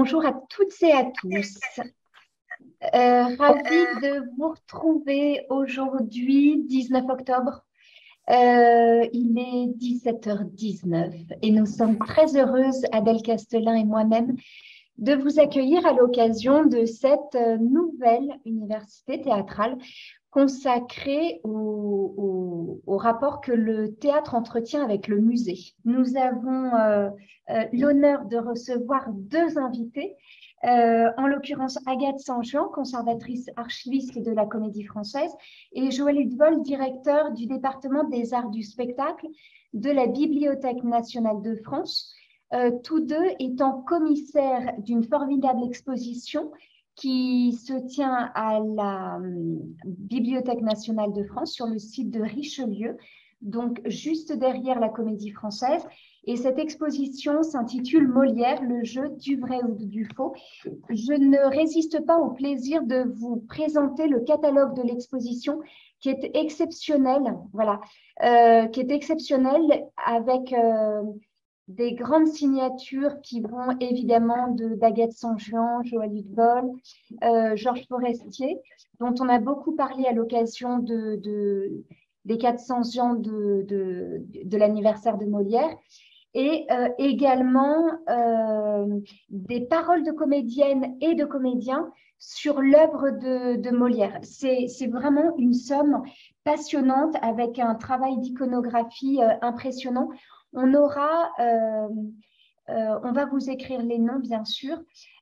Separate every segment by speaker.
Speaker 1: Bonjour à toutes et à tous. Ravie de vous retrouver aujourd'hui, 19 octobre. Il est 17h19 et nous sommes très heureuses, Adèle Castelin et moi-même, de vous accueillir à l'occasion de cette nouvelle université théâtrale consacrée au rapport que le théâtre entretient avec le musée. Nous avons l'honneur de recevoir deux invités, en l'occurrence Agathe Sanjean, conservatrice archiviste de la Comédie Française, et Joël Hudevol, directeur du département des arts du spectacle de la Bibliothèque nationale de France, tous deux étant commissaires d'une formidable exposition qui se tient à la Bibliothèque nationale de France sur le site de Richelieu, donc juste derrière la Comédie Française. Et cette exposition s'intitule Molière, le jeu du vrai ou du faux. Je ne résiste pas au plaisir de vous présenter le catalogue de l'exposition qui est exceptionnel, voilà, qui est exceptionnel avec des grandes signatures qui vont évidemment d'Agathe Sanjean, Joël Hudevol, Georges Forestier, dont on a beaucoup parlé à l'occasion des 400 ans de l'anniversaire de Molière, et également des paroles de comédiennes et de comédiens sur l'œuvre de Molière. C'est vraiment une somme passionnante avec un travail d'iconographie impressionnant. On va vous écrire les noms, bien sûr.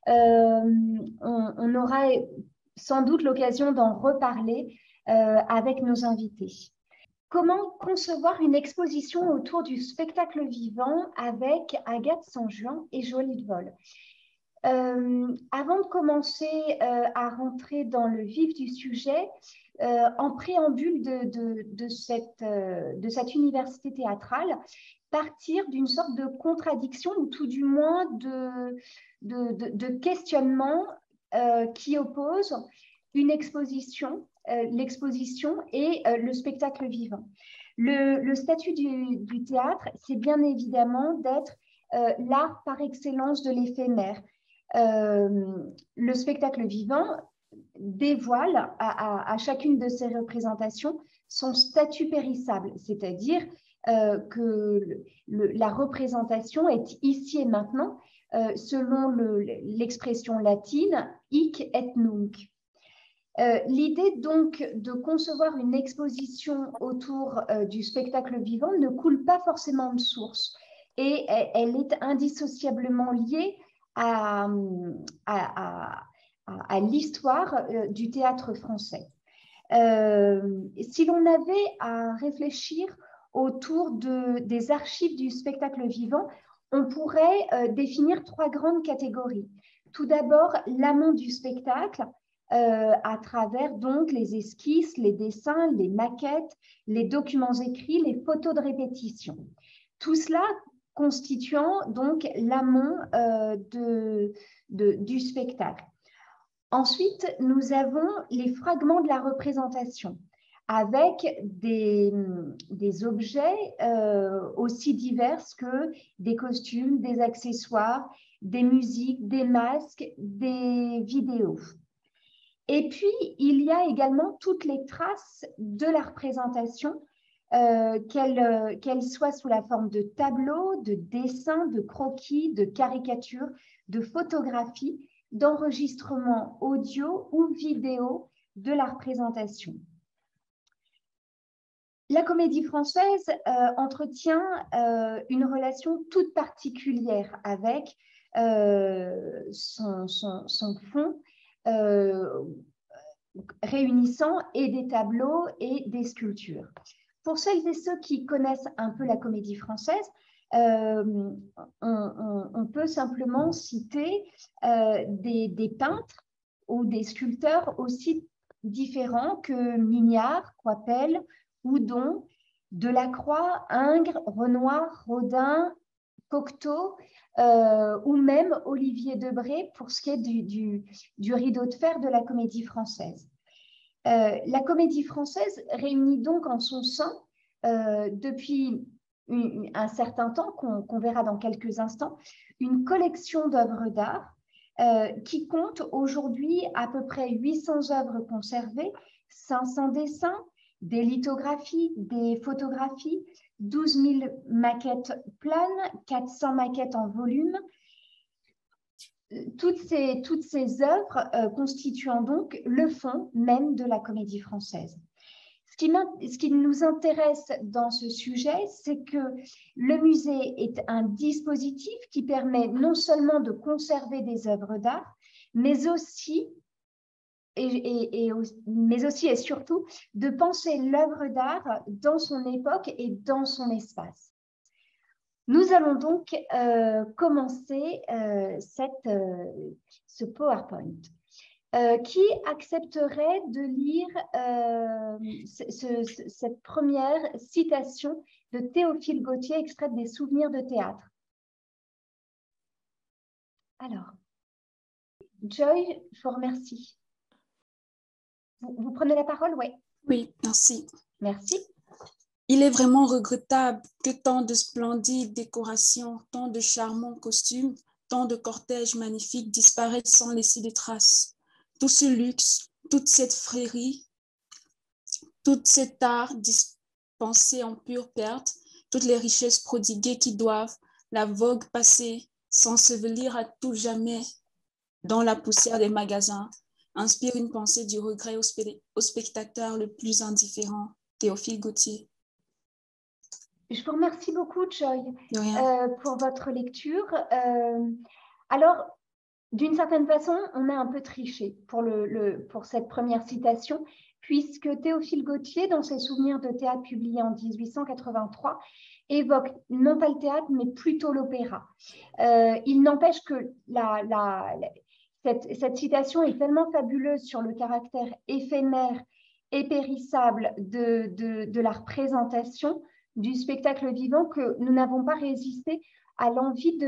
Speaker 1: On aura sans doute l'occasion d'en reparler avec nos invités. Comment concevoir une exposition autour du spectacle vivant avec Agathe Sanjean et Joël Hudevol? Avant de commencer à rentrer dans le vif du sujet, en préambule de cette université théâtrale, partir d'une sorte de contradiction ou tout du moins de questionnement qui oppose une exposition, l'exposition et le spectacle vivant. Le statut du théâtre, c'est bien évidemment d'être l'art par excellence de l'éphémère. Le spectacle vivant dévoile à chacune de ces représentations son statut périssable, c'est-à-dire que la représentation est ici et maintenant, selon l'expression latine hic et nunc. L'idée donc de concevoir une exposition autour du spectacle vivant ne coule pas forcément de source et elle est indissociablement liée à l'histoire du théâtre français. Si l'on avait à réfléchir autour des archives du spectacle vivant, on pourrait définir trois grandes catégories. Tout d'abord, l'amont du spectacle, à travers donc les esquisses, les dessins, les maquettes, les documents écrits, les photos de répétition. Tout cela constituant donc l'amont du spectacle. Ensuite, nous avons les fragments de la représentation avec des objets aussi divers que des costumes, des accessoires, des musiques, des masques, des vidéos. Et puis, il y a également toutes les traces de la représentation, qu'elles soient sous la forme de tableaux, de dessins, de croquis, de caricatures, de photographies, d'enregistrements audio ou vidéo de la représentation. La Comédie Française entretient une relation toute particulière avec son fond, réunissant et des tableaux et des sculptures. Pour celles et ceux qui connaissent un peu la Comédie Française, on peut simplement citer des peintres ou des sculpteurs aussi différents que Mignard, Coypel, Houdon, Delacroix, Ingres, Renoir, Rodin, Cocteau, ou même Olivier Debré pour ce qui est du rideau de fer de la Comédie Française. La Comédie Française réunit donc en son sein, depuis un certain temps, qu'on verra dans quelques instants, une collection d'œuvres d'art qui compte aujourd'hui à peu près 800 œuvres conservées, 500 dessins, des lithographies, des photographies, 12 000 maquettes planes, 400 maquettes en volume. Toutes ces œuvres constituant donc le fond même de la Comédie Française. Ce qui nous intéresse dans ce sujet, c'est que le musée est un dispositif qui permet non seulement de conserver des œuvres d'art, mais aussi et surtout de penser l'œuvre d'art dans son époque et dans son espace. Nous allons donc commencer ce PowerPoint. Qui accepterait de lire cette première citation de Théophile Gautier, extraite des Souvenirs de théâtre? Alors, Joy, je vous remercie. Vous prenez la parole? Oui.
Speaker 2: Oui, merci.
Speaker 1: Merci.
Speaker 2: Il est vraiment regrettable que tant de splendides décorations, tant de charmants costumes, tant de cortèges magnifiques disparaissent sans laisser de traces. Tout ce luxe, toute cette frérie, tout cet art dispensé en pure perte, toutes les richesses prodiguées qui doivent, la vogue passée, s'ensevelir à tout jamais dans la poussière des magasins, inspire une pensée du regret au spectateur le plus indifférent, Théophile Gautier.
Speaker 1: Je vous remercie beaucoup, Joy, pour votre lecture. Alors, d'une certaine façon, on a un peu triché pour cette première citation, puisque Théophile Gautier, dans ses Souvenirs de théâtre publiés en 1883, évoque non pas le théâtre, mais plutôt l'opéra. Il n'empêche que cette citation est tellement fabuleuse sur le caractère éphémère et périssable de la représentation du spectacle vivant que nous n'avons pas résisté à l'envie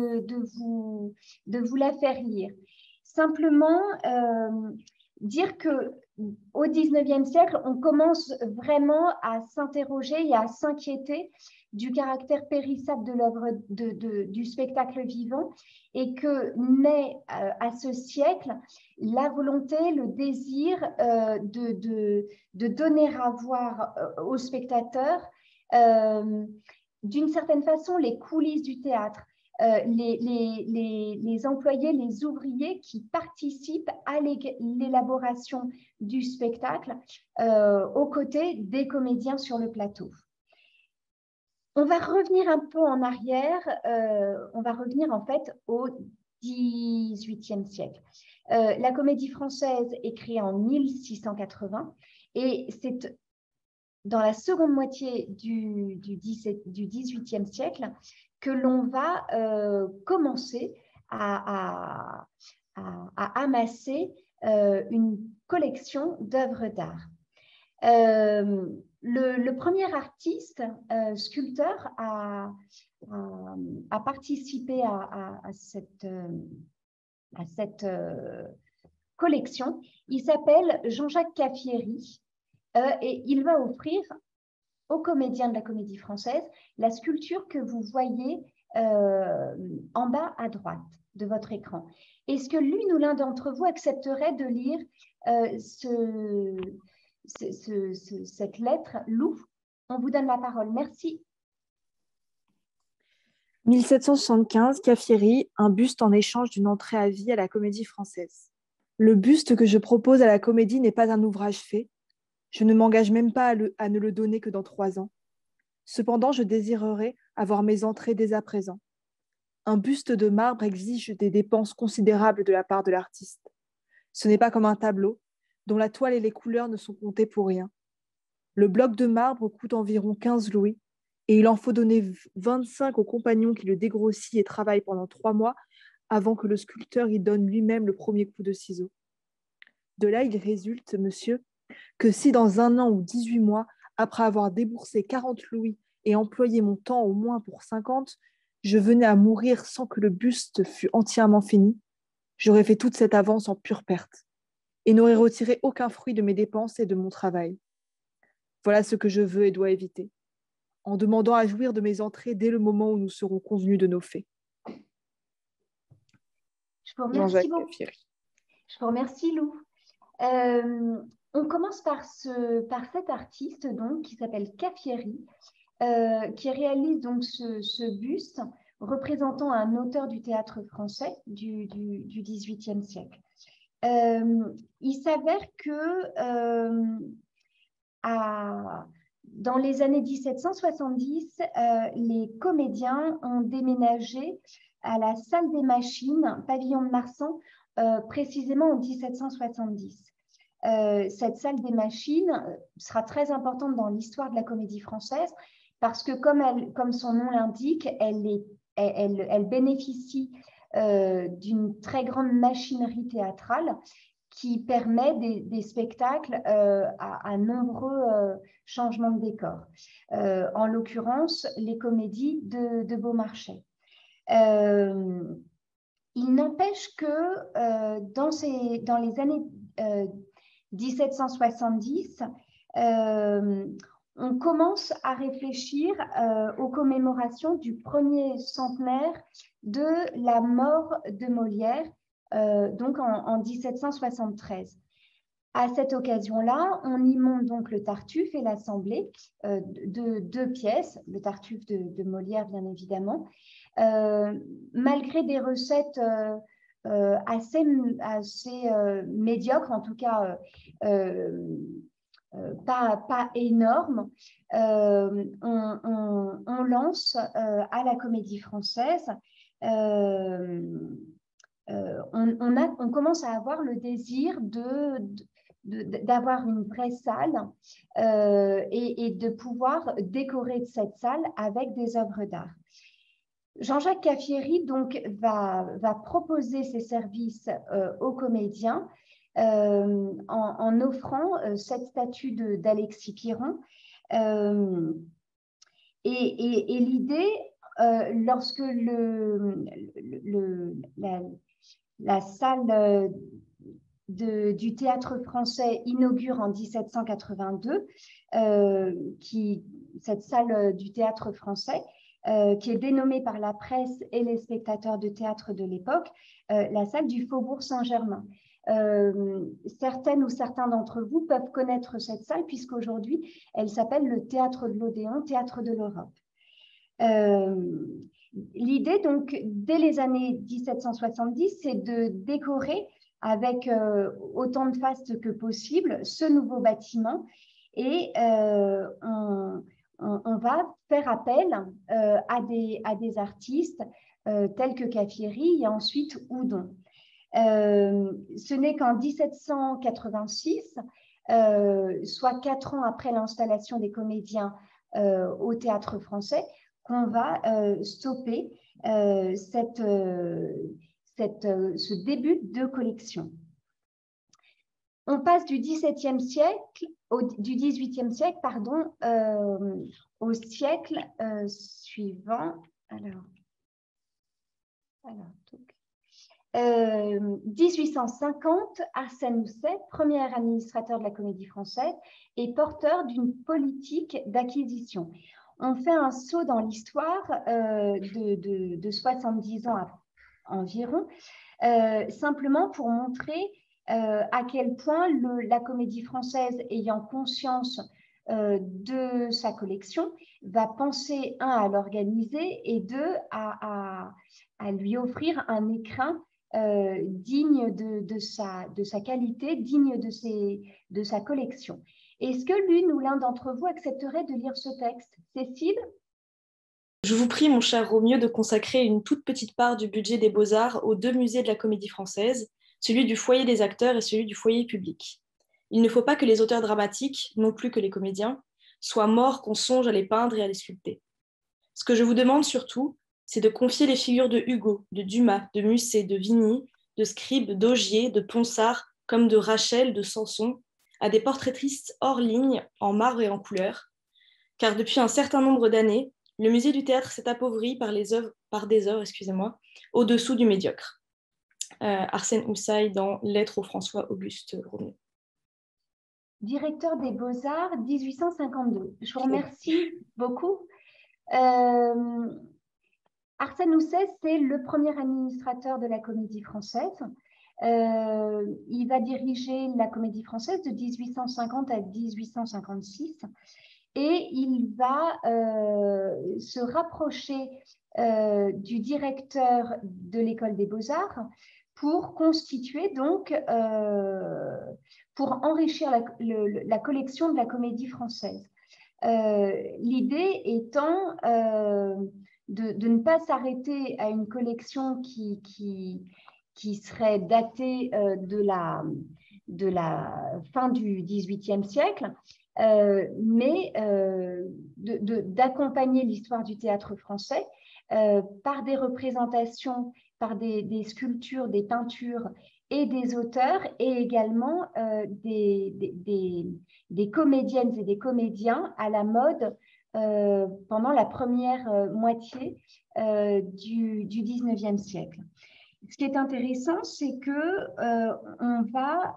Speaker 1: de vous la faire lire. Simplement, dire qu'au XIXe siècle, on commence vraiment à s'interroger et à s'inquiéter du caractère périssable de l'œuvre du spectacle vivant et que naît à ce siècle la volonté, le désir de donner à voir aux spectateurs d'une certaine façon les coulisses du théâtre, les employés, les ouvriers qui participent à l'élaboration du spectacle aux côtés des comédiens sur le plateau. On va revenir un peu en arrière, on va revenir en fait au XVIIIe siècle. La Comédie Française est créée en 1680 et c'est dans la seconde moitié du XVIIIe siècle que l'on va commencer à amasser une collection d'œuvres d'art. Le premier artiste, sculpteur, a participé à cette collection. Il s'appelle Jean-Jacques Caffieri. Et il va offrir aux comédiens de la Comédie Française la sculpture que vous voyez en bas à droite de votre écran. Est-ce que l'une ou l'un d'entre vous accepterait de lire cette lettre, Lou? On vous donne la parole. Merci.
Speaker 3: 1775, Caffieri, un buste en échange d'une entrée à vie à la Comédie Française. Le buste que je propose à la Comédie n'est pas un ouvrage fait. Je ne m'engage même pas à ne le donner que dans 3 ans. Cependant, je désirerais avoir mes entrées dès à présent. Un buste de marbre exige des dépenses considérables de la part de l'artiste. Ce n'est pas comme un tableau, dont la toile et les couleurs ne sont comptées pour rien. Le bloc de marbre coûte environ 15 louis, et il en faut donner 25 au compagnon qui le dégrossit et travaille pendant 3 mois avant que le sculpteur y donne lui-même le premier coup de ciseau. De là, il résulte, monsieur, que si dans 1 an ou 18 mois, après avoir déboursé 40 louis et employé mon temps au moins pour 50, je venais à mourir sans que le buste fût entièrement fini, j'aurais fait toute cette avance en pure perte et n'aurais retiré aucun fruit de mes dépenses et de mon travail. Voilà ce que je veux et dois éviter, en demandant à jouir de mes entrées dès le moment où nous serons convenus de nos faits.
Speaker 1: Je vous remercie
Speaker 3: Jean-Jacques
Speaker 1: beaucoup.
Speaker 3: Caffieri.
Speaker 1: Je vous remercie, Lou. On commence par cet artiste donc, qui s'appelle Caffieri, qui réalise donc ce buste représentant un auteur du théâtre français du XVIIIe siècle. Il s'avère que dans les années 1770, les comédiens ont déménagé à la salle des machines, pavillon de Marsan, précisément en 1770. Cette salle des machines sera très importante dans l'histoire de la comédie française parce que, comme son nom l'indique, elle bénéficie d'une très grande machinerie théâtrale qui permet des spectacles à nombreux changements de décor. En l'occurrence, les comédies de Beaumarchais. Il n'empêche que dans les années 1770, on commence à réfléchir aux commémorations du premier centenaire de la mort de Molière, donc en 1773. À cette occasion-là, on y monte donc le Tartuffe et l'Assemblée de 2 pièces, le Tartuffe de Molière bien évidemment, malgré des recettes assez médiocres, en tout cas pas énormes, on lance à la Comédie Française. On commence à avoir le désir d'avoir une vraie salle et de pouvoir décorer cette salle avec des œuvres d'art. Jean-Jacques Caffieri donc va proposer ses services aux comédiens en offrant cette statue d'Alexis Piron. Et l'idée, lorsque la salle du théâtre français inaugure en 1782, cette salle du théâtre français, qui est dénommée par la presse et les spectateurs de théâtre de l'époque, la salle du Faubourg Saint-Germain. Certaines ou certains d'entre vous peuvent connaître cette salle puisqu'aujourd'hui, elle s'appelle le Théâtre de l'Odéon, Théâtre de l'Europe. L'idée, donc, dès les années 1770, c'est de décorer avec autant de faste que possible ce nouveau bâtiment et on va faire appel à des artistes tels que Caffieri et ensuite Houdon. Ce n'est qu'en 1786, soit 4 ans après l'installation des comédiens au Théâtre français, qu'on va stopper ce début de collection. On passe du XVIIIe siècle, du XVIIIe siècle, pardon, au siècle suivant. Alors 1850, Arsène Houssaye, premier administrateur de la Comédie Française, est porteur d'une politique d'acquisition. On fait un saut dans l'histoire de 70 ans environ, simplement pour montrer à quel point la Comédie Française, ayant conscience de sa collection, va penser, à l'organiser et à lui offrir un écrin digne de sa qualité, digne de sa collection. Est-ce que l'une ou l'un d'entre vous accepterait de lire ce texte? Cécile?
Speaker 4: Je vous prie, mon cher Romieux, de consacrer une toute petite part du budget des Beaux-Arts aux 2 musées de la Comédie Française, celui du foyer des acteurs et celui du foyer public. Il ne faut pas que les auteurs dramatiques, non plus que les comédiens, soient morts qu'on songe à les peindre et à les sculpter. Ce que je vous demande surtout, c'est de confier les figures de Hugo, de Dumas, de Musset, de Vigny, de Scribe, d'Augier, de Ponsard, comme de Rachel, de Sanson, à des portraitristes hors ligne, en marbre et en couleur, car depuis un certain nombre d'années, le musée du théâtre s'est appauvri par des œuvres, au-dessous du médiocre. Arsène Houssaye dans Lettres au François-Auguste Romieux.
Speaker 1: Directeur des Beaux-Arts, 1852. Je vous remercie beaucoup. Arsène Housset, c'est le premier administrateur de la Comédie Française. Il va diriger la Comédie Française de 1850 à 1856 et il va se rapprocher du directeur de l'École des Beaux-Arts pour constituer donc, pour enrichir la collection de la Comédie Française. L'idée étant de ne pas s'arrêter à une collection qui serait datée de la fin du XVIIIe siècle, mais d'accompagner l'histoire du théâtre français par des représentations, par des sculptures, des peintures et des auteurs, et également des comédiennes et des comédiens à la mode pendant la première moitié du XIXe siècle. Ce qui est intéressant, c'est que on va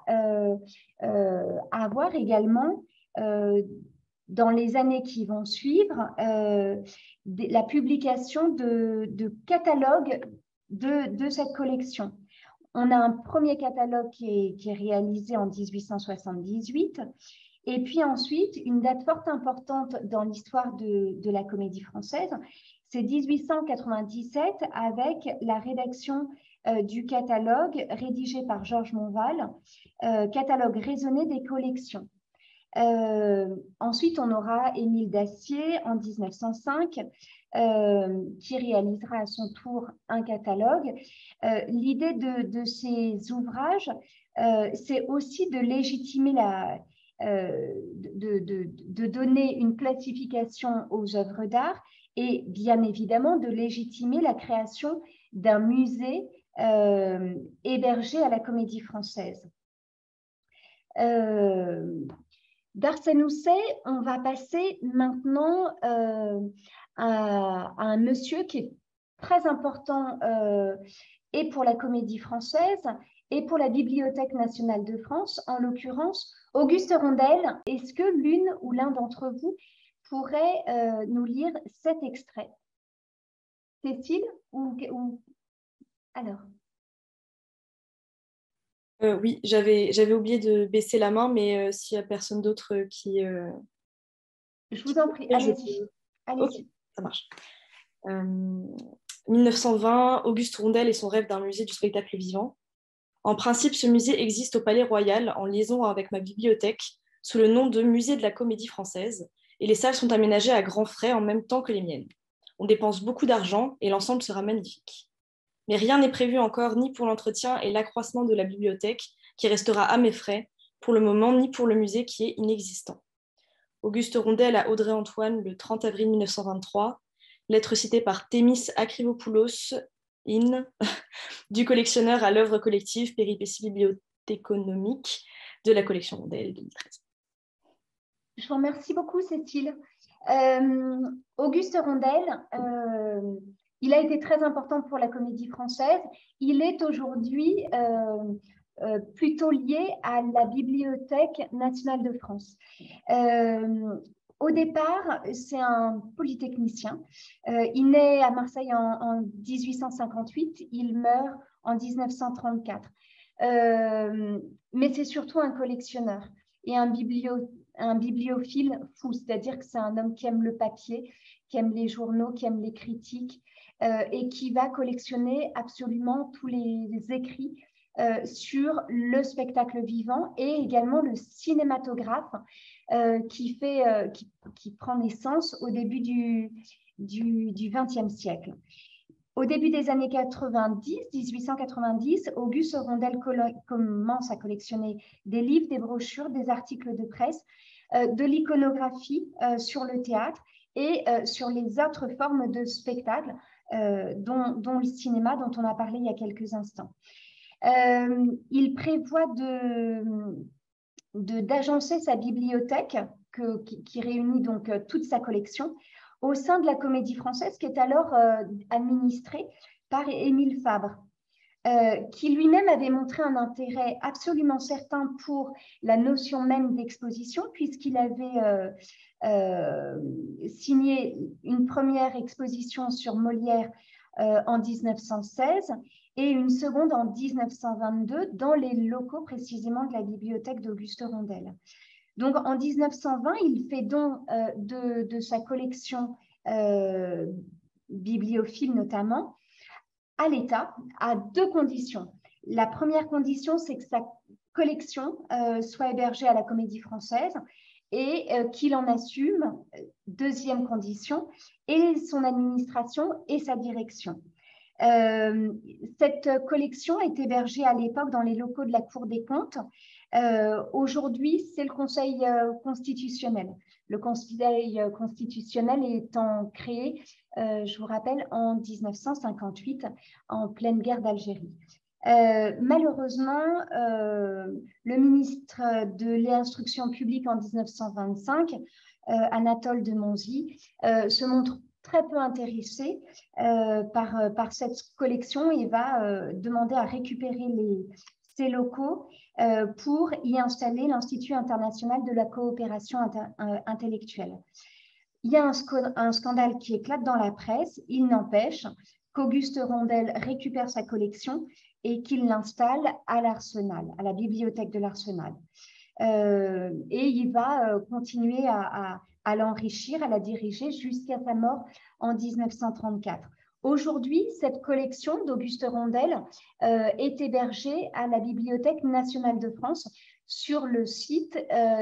Speaker 1: avoir également dans les années qui vont suivre la publication de catalogues de cette collection. On a un premier catalogue qui est réalisé en 1878. Et puis ensuite, une date fort importante dans l'histoire de la Comédie Française, c'est 1897 avec la rédaction du catalogue rédigé par Georges Monval, catalogue raisonné des collections. Ensuite, on aura Émile Dacier en 1905 qui réalisera à son tour un catalogue. L'idée de ces ouvrages, c'est aussi de légitimer de donner une classification aux œuvres d'art et bien évidemment de légitimer la création d'un musée hébergé à la Comédie Française. D'Arsène Housset, on va passer maintenant à un monsieur qui est très important et pour la Comédie Française et pour la Bibliothèque nationale de France, en l'occurrence Auguste Rondel. Est-ce que l'une ou l'un d'entre vous pourrait nous lire cet extrait? Cécile ou... Alors.
Speaker 4: Oui, j'avais oublié de baisser la main, mais s'il n'y a personne d'autre qui...
Speaker 1: Je vous en prie, allez-y.
Speaker 4: Ok, ça marche. 1920, Auguste Rondel et son rêve d'un musée du spectacle vivant. En principe, ce musée existe au Palais Royal en liaison avec ma bibliothèque sous le nom de Musée de la Comédie Française et les salles sont aménagées à grands frais en même temps que les miennes. On dépense beaucoup d'argent et l'ensemble sera magnifique. Mais rien n'est prévu encore ni pour l'entretien et l'accroissement de la bibliothèque qui restera à mes frais pour le moment, ni pour le musée qui est inexistant. Auguste Rondel à Audrey-Antoine le 30 avril 1923, lettre citée par Thémis Akrivopoulos, in, du collectionneur à l'œuvre collective Péripéties bibliothéconomiques de la collection Rondel 2013.
Speaker 1: Je vous remercie beaucoup, Cécile. Auguste Rondel, il a été très important pour la Comédie Française. Il est aujourd'hui plutôt lié à la Bibliothèque nationale de France. Au départ, c'est un polytechnicien. Il naît à Marseille en 1858, il meurt en 1934. Mais c'est surtout un collectionneur et un bibliophile fou, c'est-à-dire que c'est un homme qui aime le papier, qui aime les journaux, qui aime les critiques et qui va collectionner absolument tous les écrits sur le spectacle vivant et également le cinématographe qui prend naissance au début du XXe siècle. Au début des années 1890, Auguste Rondel commence à collectionner des livres, des brochures, des articles de presse, de l'iconographie sur le théâtre et sur les autres formes de spectacle, dont le cinéma dont on a parlé il y a quelques instants. Il prévoit d'agencer sa bibliothèque qui réunit donc toute sa collection au sein de la Comédie Française qui est alors administrée par Émile Fabre, qui lui-même avait montré un intérêt absolument certain pour la notion même d'exposition puisqu'il avait signé une première exposition sur Molière en 1916 et une seconde en 1922 dans les locaux précisément de la bibliothèque d'Auguste Rondel. Donc en 1920, il fait don de sa collection bibliophile notamment à l'État à deux conditions. La première condition, c'est que sa collection soit hébergée à la Comédie Française et qu'il en assume, deuxième condition, et son administration et sa direction. Cette collection est hébergée à l'époque dans les locaux de la Cour des comptes. Aujourd'hui, c'est le Conseil constitutionnel. Le Conseil constitutionnel étant créé, je vous rappelle, en 1958, en pleine guerre d'Algérie. Malheureusement, le ministre de l'Instruction publique en 1925, Anatole de Monzy, se montre très peu intéressé par cette collection et va demander à récupérer ces locaux pour y installer l'Institut international de la coopération intellectuelle. Il y a un scandale qui éclate dans la presse. Il n'empêche qu'Auguste Rondel récupère sa collection et qu'il l'installe à l'Arsenal, à la bibliothèque de l'Arsenal. Et il va continuer à l'enrichir, à la diriger jusqu'à sa mort en 1934. Aujourd'hui, cette collection d'Auguste Rondel est hébergée à la Bibliothèque nationale de France sur le site,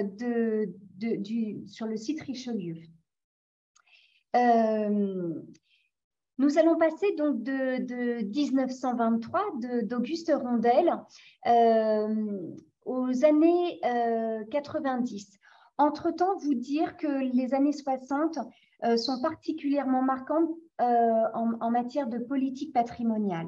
Speaker 1: sur le site Richelieu. Nous allons passer donc de 1923, d'Auguste Rondel, aux années 90. Entre-temps, vous dire que les années 60 sont particulièrement marquantes en matière de politique patrimoniale.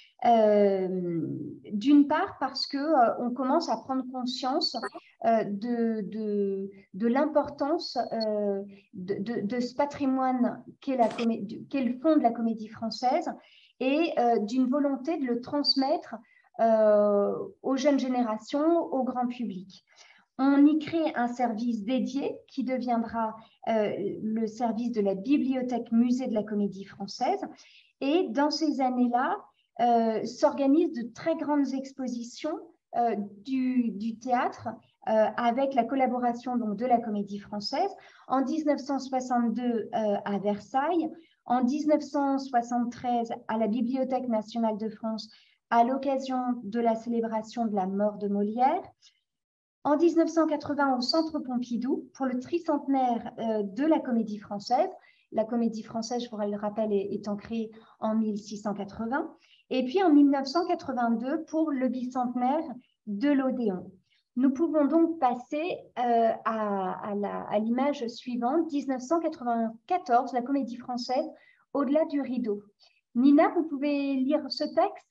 Speaker 1: D'une part parce qu'on commence à prendre conscience de l'importance de ce patrimoine qu'est le fonds de la Comédie Française et d'une volonté de le transmettre aux jeunes générations, au grand public. On y crée un service dédié qui deviendra le service de la bibliothèque musée de la Comédie Française. Et dans ces années-là, s'organisent de très grandes expositions du théâtre avec la collaboration donc, de la Comédie Française. En 1962 à Versailles, en 1973 à la Bibliothèque nationale de France à l'occasion de la célébration de la mort de Molière. En 1980 au Centre Pompidou pour le tricentenaire de la Comédie Française. La Comédie Française, je vous le rappelle, étant créée en 1680. Et puis en 1982 pour le bicentenaire de l'Odéon. Nous pouvons donc passer à l'image suivante, 1994, la Comédie Française, Au-delà du rideau. Nina, vous pouvez lire ce texte?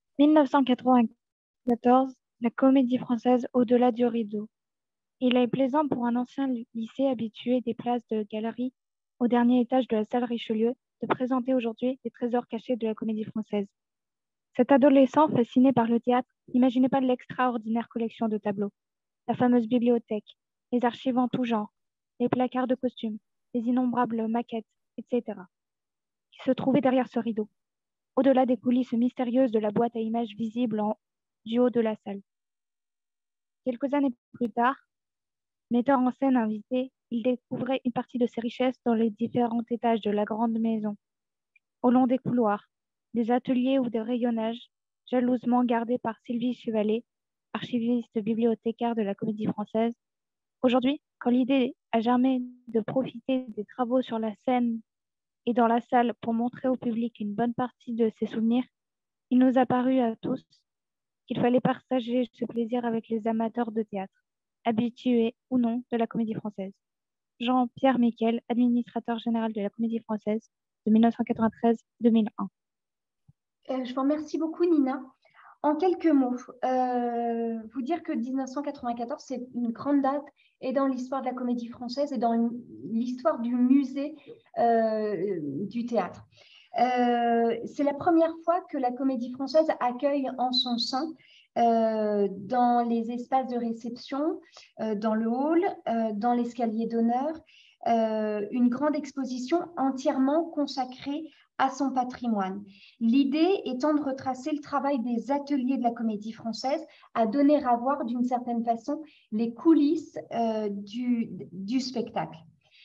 Speaker 5: 1994, la Comédie Française, Au-delà du rideau. Il est plaisant pour un ancien lycée habitué des places de galerie au dernier étage de la salle Richelieu de présenter aujourd'hui les trésors cachés de la Comédie Française. Cet adolescent, fasciné par le théâtre, n'imaginait pas l'extraordinaire collection de tableaux, la fameuse bibliothèque, les archives en tout genre, les placards de costumes, les innombrables maquettes, etc., qui se trouvaient derrière ce rideau, au-delà des coulisses mystérieuses de la boîte à images visible du haut de la salle. Quelques années plus tard, metteur en scène invité, il découvrait une partie de ses richesses dans les différents étages de la grande maison, au long des couloirs, des ateliers ou des rayonnages, jalousement gardés par Sylvie Chevalet, archiviste bibliothécaire de la Comédie Française. Aujourd'hui, quand l'idée a germé de profiter des travaux sur la scène et dans la salle pour montrer au public une bonne partie de ses souvenirs, il nous a paru à tous qu'il fallait partager ce plaisir avec les amateurs de théâtre, habitués ou non de la Comédie Française. Jean-Pierre Miquel, administrateur général de la Comédie Française de 1993-2001.
Speaker 1: Je vous remercie beaucoup, Nina. En quelques mots, vous dire que 1994, c'est une grande date et dans l'histoire de la Comédie Française et dans l'histoire du musée du théâtre. C'est la première fois que la Comédie Française accueille en son sein, dans les espaces de réception, dans le hall, dans l'escalier d'honneur, une grande exposition entièrement consacrée à son patrimoine. L'idée étant de retracer le travail des ateliers de la Comédie Française, à donner à voir d'une certaine façon les coulisses du spectacle.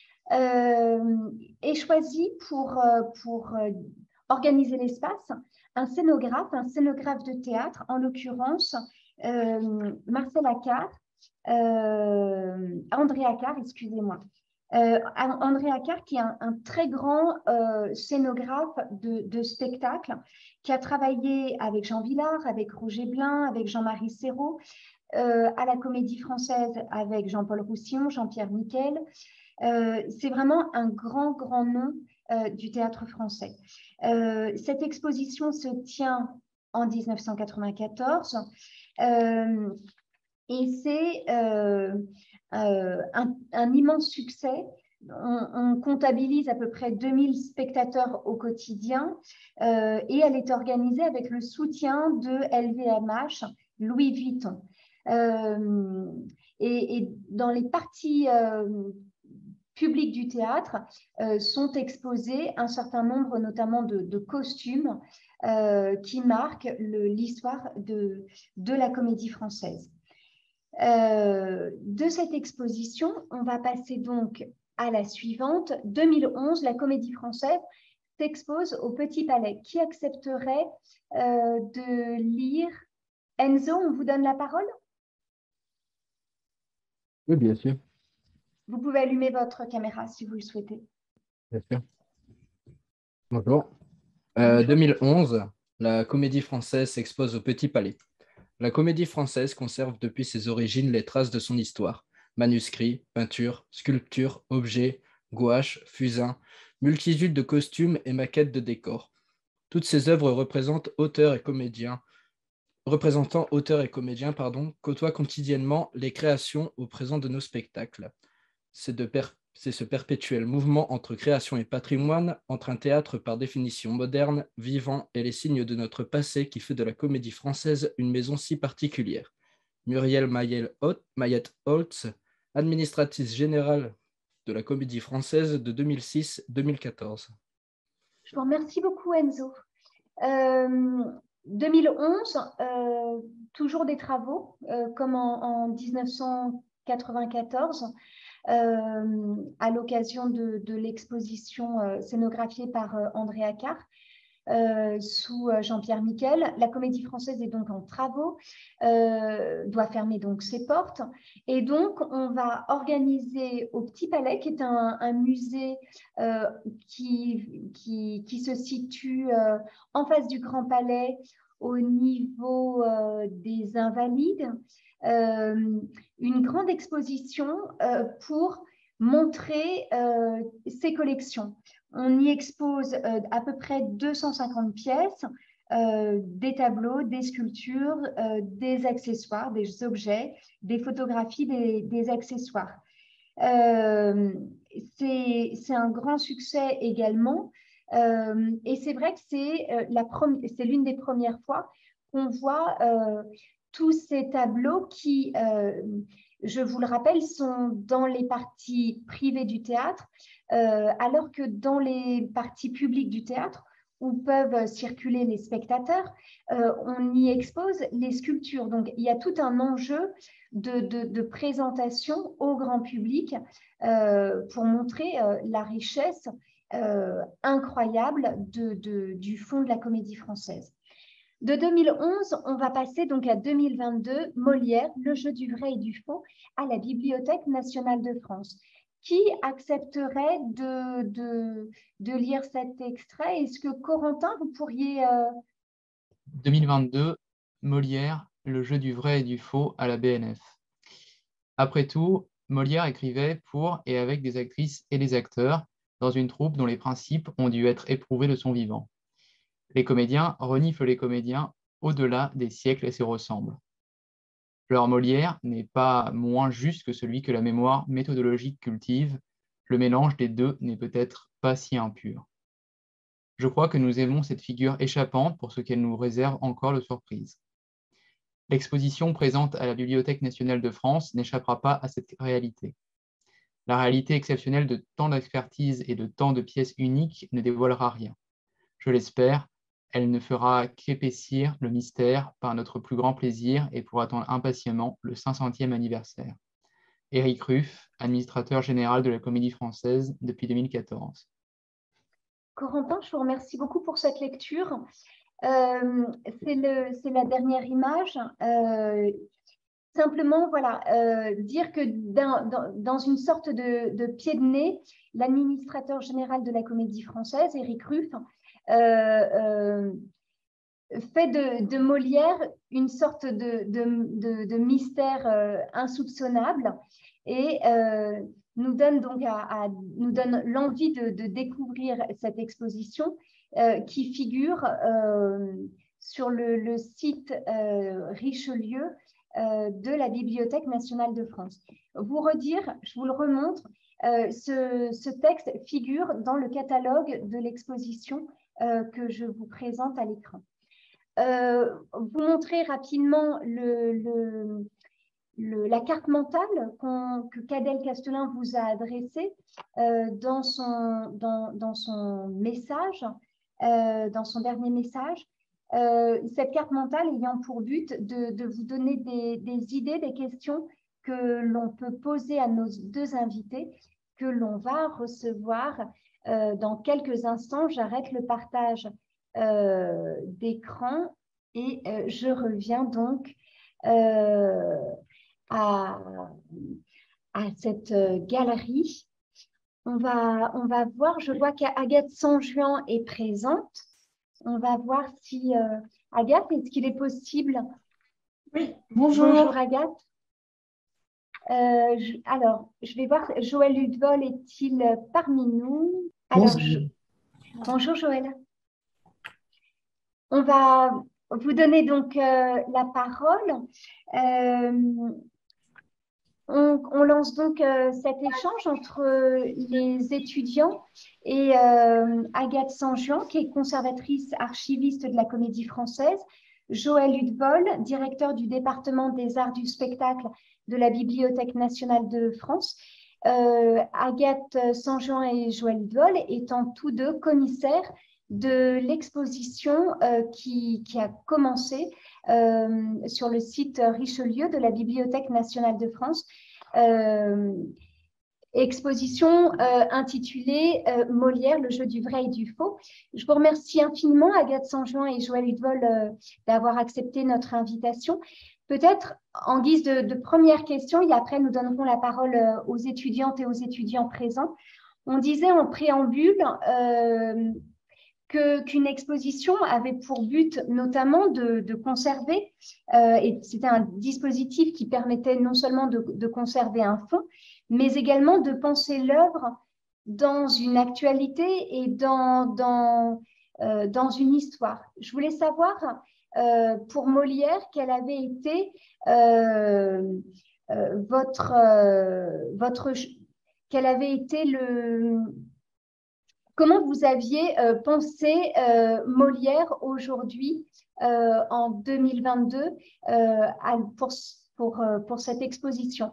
Speaker 1: Est choisi pour organiser l'espace un scénographe de théâtre, en l'occurrence Marcel Accart, André Accart, excusez-moi. André Accart, qui est un très grand scénographe de spectacle, qui a travaillé avec Jean Vilar, avec Roger Blin, avec Jean-Marie Serrault, à la Comédie Française avec Jean-Paul Roussillon, Jean-Pierre Miquel. C'est vraiment un grand nom du théâtre français. Cette exposition se tient en 1994 et c'est un immense succès. On comptabilise à peu près 2000 spectateurs au quotidien et elle est organisée avec le soutien de LVMH, Louis Vuitton. Et dans les parties publiques du théâtre sont exposés un certain nombre notamment de costumes qui marquent l'histoire de la Comédie Française. De cette exposition, on va passer donc à la suivante. 2011, la Comédie Française s'expose au Petit Palais. Qui accepterait de lire? Enzo, on vous donne la parole?
Speaker 6: Oui, bien sûr.
Speaker 1: Vous pouvez allumer votre caméra si vous le souhaitez.
Speaker 6: Bien sûr. Bonjour. 2011, la Comédie Française s'expose au Petit Palais. La Comédie Française conserve depuis ses origines les traces de son histoire. Manuscrits, peintures, sculptures, objets, gouaches, fusains, multitude de costumes et maquettes de décors. Toutes ces œuvres représentant auteurs et comédiens, côtoient quotidiennement les créations au présent de nos spectacles. C'est ce perpétuel mouvement entre création et patrimoine, entre un théâtre par définition moderne, vivant et les signes de notre passé qui fait de la Comédie Française une maison si particulière. Muriel Mayet-Holtz, administratrice générale de la Comédie Française de 2006-2014.
Speaker 1: Je vous remercie beaucoup, Enzo. 2011, toujours des travaux, comme en 1994, à l'occasion de l'exposition scénographiée par André Accart sous Jean-Pierre Miquel. La Comédie Française est donc en travaux, doit fermer donc ses portes. Et donc, on va organiser au Petit Palais, qui est un musée qui se situe en face du Grand Palais, au niveau des Invalides, une grande exposition pour montrer ses collections. On y expose à peu près 250 pièces, des tableaux, des sculptures, des accessoires, des objets, des photographies, des accessoires. C'est un grand succès également. Et c'est vrai que c'est l'une des premières fois qu'on voit tous ces tableaux qui, je vous le rappelle, sont dans les parties privées du théâtre, alors que dans les parties publiques du théâtre, où peuvent circuler les spectateurs, on y expose les sculptures. Donc, il y a tout un enjeu de présentation au grand public pour montrer la richesse incroyable du fond de la Comédie Française. De 2011, on va passer donc à 2022, Molière, Le jeu du vrai et du faux, à la Bibliothèque nationale de France. Qui accepterait de lire cet extrait? Est-ce que Corentin, vous pourriez…
Speaker 7: 2022, Molière, Le jeu du vrai et du faux à la BNF. Après tout, Molière écrivait pour et avec des actrices et des acteurs dans une troupe dont les principes ont dû être éprouvés de son vivant. Les comédiens reniflent les comédiens au-delà des siècles et se ressemblent. Leur Molière n'est pas moins juste que celui que la mémoire méthodologique cultive. Le mélange des deux n'est peut-être pas si impur. Je crois que nous aimons cette figure échappante pour ce qu'elle nous réserve encore de surprises. L'exposition présente à la Bibliothèque nationale de France n'échappera pas à cette réalité. La réalité exceptionnelle de tant d'expertise et de tant de pièces uniques ne dévoilera rien. Je l'espère, elle ne fera qu'épaissir le mystère par notre plus grand plaisir et pour attendre impatiemment le 500e anniversaire. Éric Ruff, administrateur général de la Comédie Française depuis 2014.
Speaker 1: Corentin, je vous remercie beaucoup pour cette lecture. C'est la dernière image. Simplement, voilà, dire que dans une sorte de pied de nez, l'administrateur général de la Comédie Française, Éric Ruff, fait de Molière une sorte de mystère insoupçonnable et nous donne donc nous donne l'envie de découvrir cette exposition qui figure sur le site Richelieu de la Bibliothèque nationale de France. Vous redire, je vous le remontre, ce texte figure dans le catalogue de l'exposition que je vous présente à l'écran. Vous montrer rapidement la carte mentale que Cadel Castelin vous a adressée dans son message, dans son dernier message. Cette carte mentale ayant pour but de vous donner des idées, des questions que l'on peut poser à nos deux invités, que l'on va recevoir dans quelques instants. J'arrête le partage d'écran et je reviens donc à cette galerie. On va voir, je vois qu'Agathe Sanjuan est présente. On va voir si Agathe, est-ce qu'il est possible?
Speaker 8: Oui, bonjour.
Speaker 1: Bonjour Agathe. Alors, je vais voir, Joël Ludvol est-il parmi nous? Alors, bonjour Joël. On va vous donner donc la parole. On lance donc cet échange entre les étudiants et Agathe Sanjuan, qui est conservatrice archiviste de la Comédie Française, Joël Ludvol, directeur du département des arts du spectacle de la Bibliothèque nationale de France, Agathe Sanjuan et Joël Ludvol étant tous deux commissaires de l'exposition qui a commencé sur le site Richelieu de la Bibliothèque nationale de France, exposition intitulée Molière, le jeu du vrai et du faux. Je vous remercie infiniment, Agathe Sanjuan et Joël Ludvol, d'avoir accepté notre invitation. Peut-être en guise de première question, et après nous donnerons la parole aux étudiantes et aux étudiants présents. On disait en préambule qu'une exposition avait pour but notamment de conserver, et c'était un dispositif qui permettait non seulement de conserver un fond, mais également de penser l'œuvre dans une actualité et dans une histoire. Je voulais savoir, pour Molière, quel avait été quel avait été comment vous aviez pensé Molière aujourd'hui, en 2022, pour cette exposition?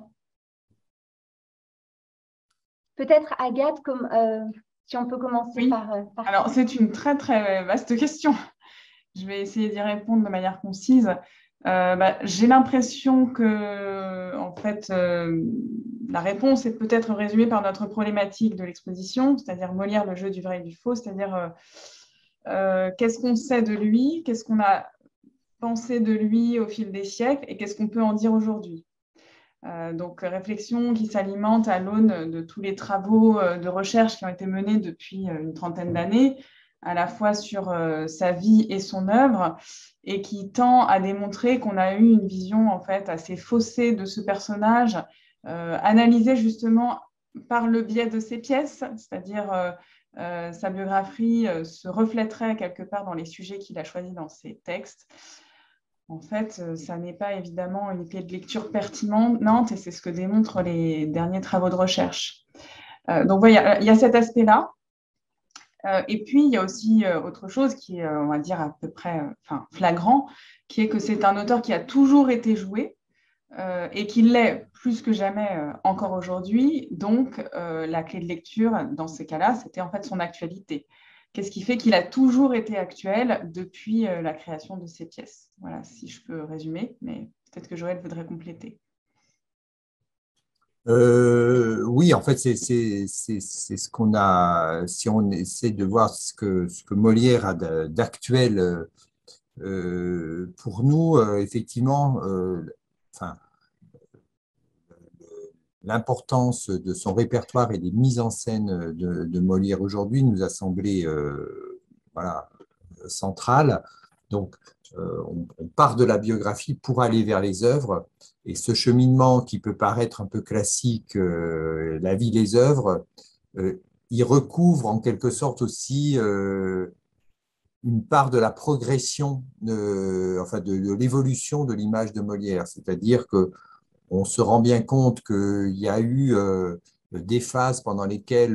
Speaker 1: Peut-être Agathe, si on peut commencer
Speaker 8: oui.
Speaker 1: par…
Speaker 8: Alors, c'est une très, très vaste question. Je vais essayer d'y répondre de manière concise. J'ai l'impression que, en fait, la réponse est peut-être résumée par notre problématique de l'exposition, c'est-à-dire Molière, le jeu du vrai et du faux, c'est-à-dire qu'est-ce qu'on sait de lui, qu'est-ce qu'on a pensé de lui au fil des siècles et qu'est-ce qu'on peut en dire aujourd'hui. Donc, réflexion qui s'alimente à l'aune de tous les travaux de recherche qui ont été menés depuis une trentaine d'années, à la fois sur sa vie et son œuvre, et qui tend à démontrer qu'on a eu une vision en fait assez faussée de ce personnage, analysée justement par le biais de ses pièces, c'est-à-dire sa biographie se reflèterait quelque part dans les sujets qu'il a choisis dans ses textes. En fait, ça n'est pas évidemment une clé de lecture pertinente, et c'est ce que démontrent les derniers travaux de recherche. Donc, voilà, il y a cet aspect-là. Et puis, il y a aussi autre chose qui est, on va dire, à peu près flagrant, qui est que c'est un auteur qui a toujours été joué et qui l'est plus que jamais encore aujourd'hui. Donc, la clé de lecture, dans ces cas-là, c'était en fait son actualité. Qu'est-ce qui fait qu'il a toujours été actuel depuis la création de ces pièces? Voilà, si je peux résumer, mais peut-être que Joël voudrait compléter.
Speaker 9: Oui, en fait, c'est ce qu'on a. Si on essaie de voir ce que Molière a d'actuel pour nous, effectivement, enfin, l'importance de son répertoire et des mises en scène de Molière aujourd'hui nous a semblé voilà, centrale. Donc, on part de la biographie pour aller vers les œuvres. Et ce cheminement qui peut paraître un peu classique, la vie des œuvres, il recouvre en quelque sorte aussi une part de la progression, enfin de l'évolution de l'image de Molière. C'est-à-dire que on se rend bien compte qu'il y a eu des phases pendant lesquelles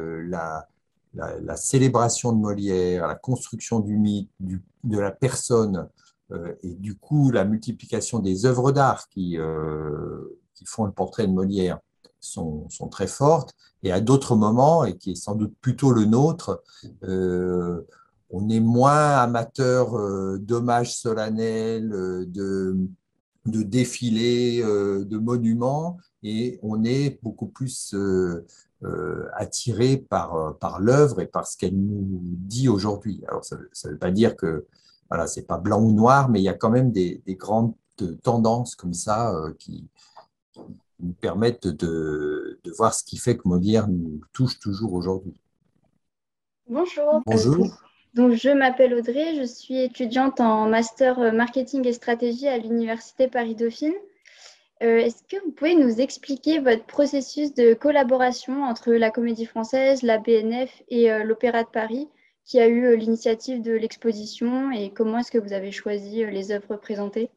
Speaker 9: la célébration de Molière, la construction du mythe, de la personne, et du coup la multiplication des œuvres d'art qui font le portrait de Molière sont très fortes. Et à d'autres moments, et qui est sans doute plutôt le nôtre, on est moins amateur d'hommages solennels, de défilés, de monuments, et on est beaucoup plus attiré par l'œuvre et par ce qu'elle nous dit aujourd'hui. Alors, ça ne veut pas dire que voilà, ce n'est pas blanc ou noir, mais il y a quand même des grandes tendances comme ça qui nous permettent de voir ce qui fait que Molière nous touche toujours aujourd'hui.
Speaker 10: Bonjour.
Speaker 9: Bonjour.
Speaker 10: Donc, je m'appelle Audrey, je suis étudiante en master marketing et stratégie à l'Université Paris-Dauphine. Est-ce que vous pouvez nous expliquer votre processus de collaboration entre la Comédie Française, la BNF et l'Opéra de Paris, qui a eu l'initiative de l'exposition, et comment est-ce que vous avez choisi les œuvres présentées?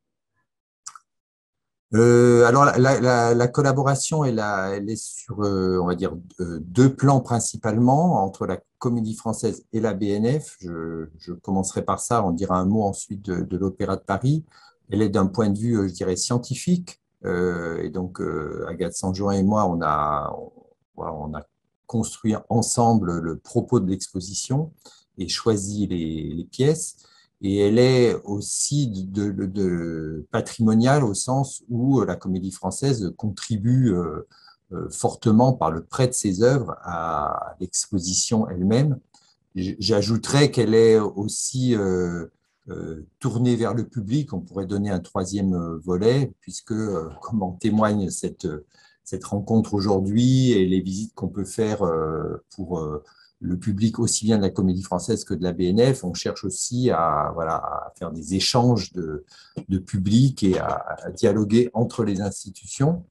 Speaker 9: Alors, la collaboration, elle est sur, on va dire, deux plans principalement, entre la Comédie Française et la BNF. Je commencerai par ça, on dira un mot ensuite de l'Opéra de Paris. Elle est d'un point de vue, je dirais, scientifique. Et donc, Agathe Sanjoin et moi, on a construit ensemble le propos de l'exposition et choisi les pièces. Et elle est aussi de patrimoniale au sens où la Comédie Française contribue fortement par le prêt de ses œuvres à l'exposition elle-même. J'ajouterais qu'elle est aussi tournée vers le public. On pourrait donner un troisième volet, puisque, comme en témoigne cette rencontre aujourd'hui et les visites qu'on peut faire pour le public aussi bien de la Comédie Française que de la BNF, on cherche aussi à faire des échanges de public et à dialoguer entre les institutions.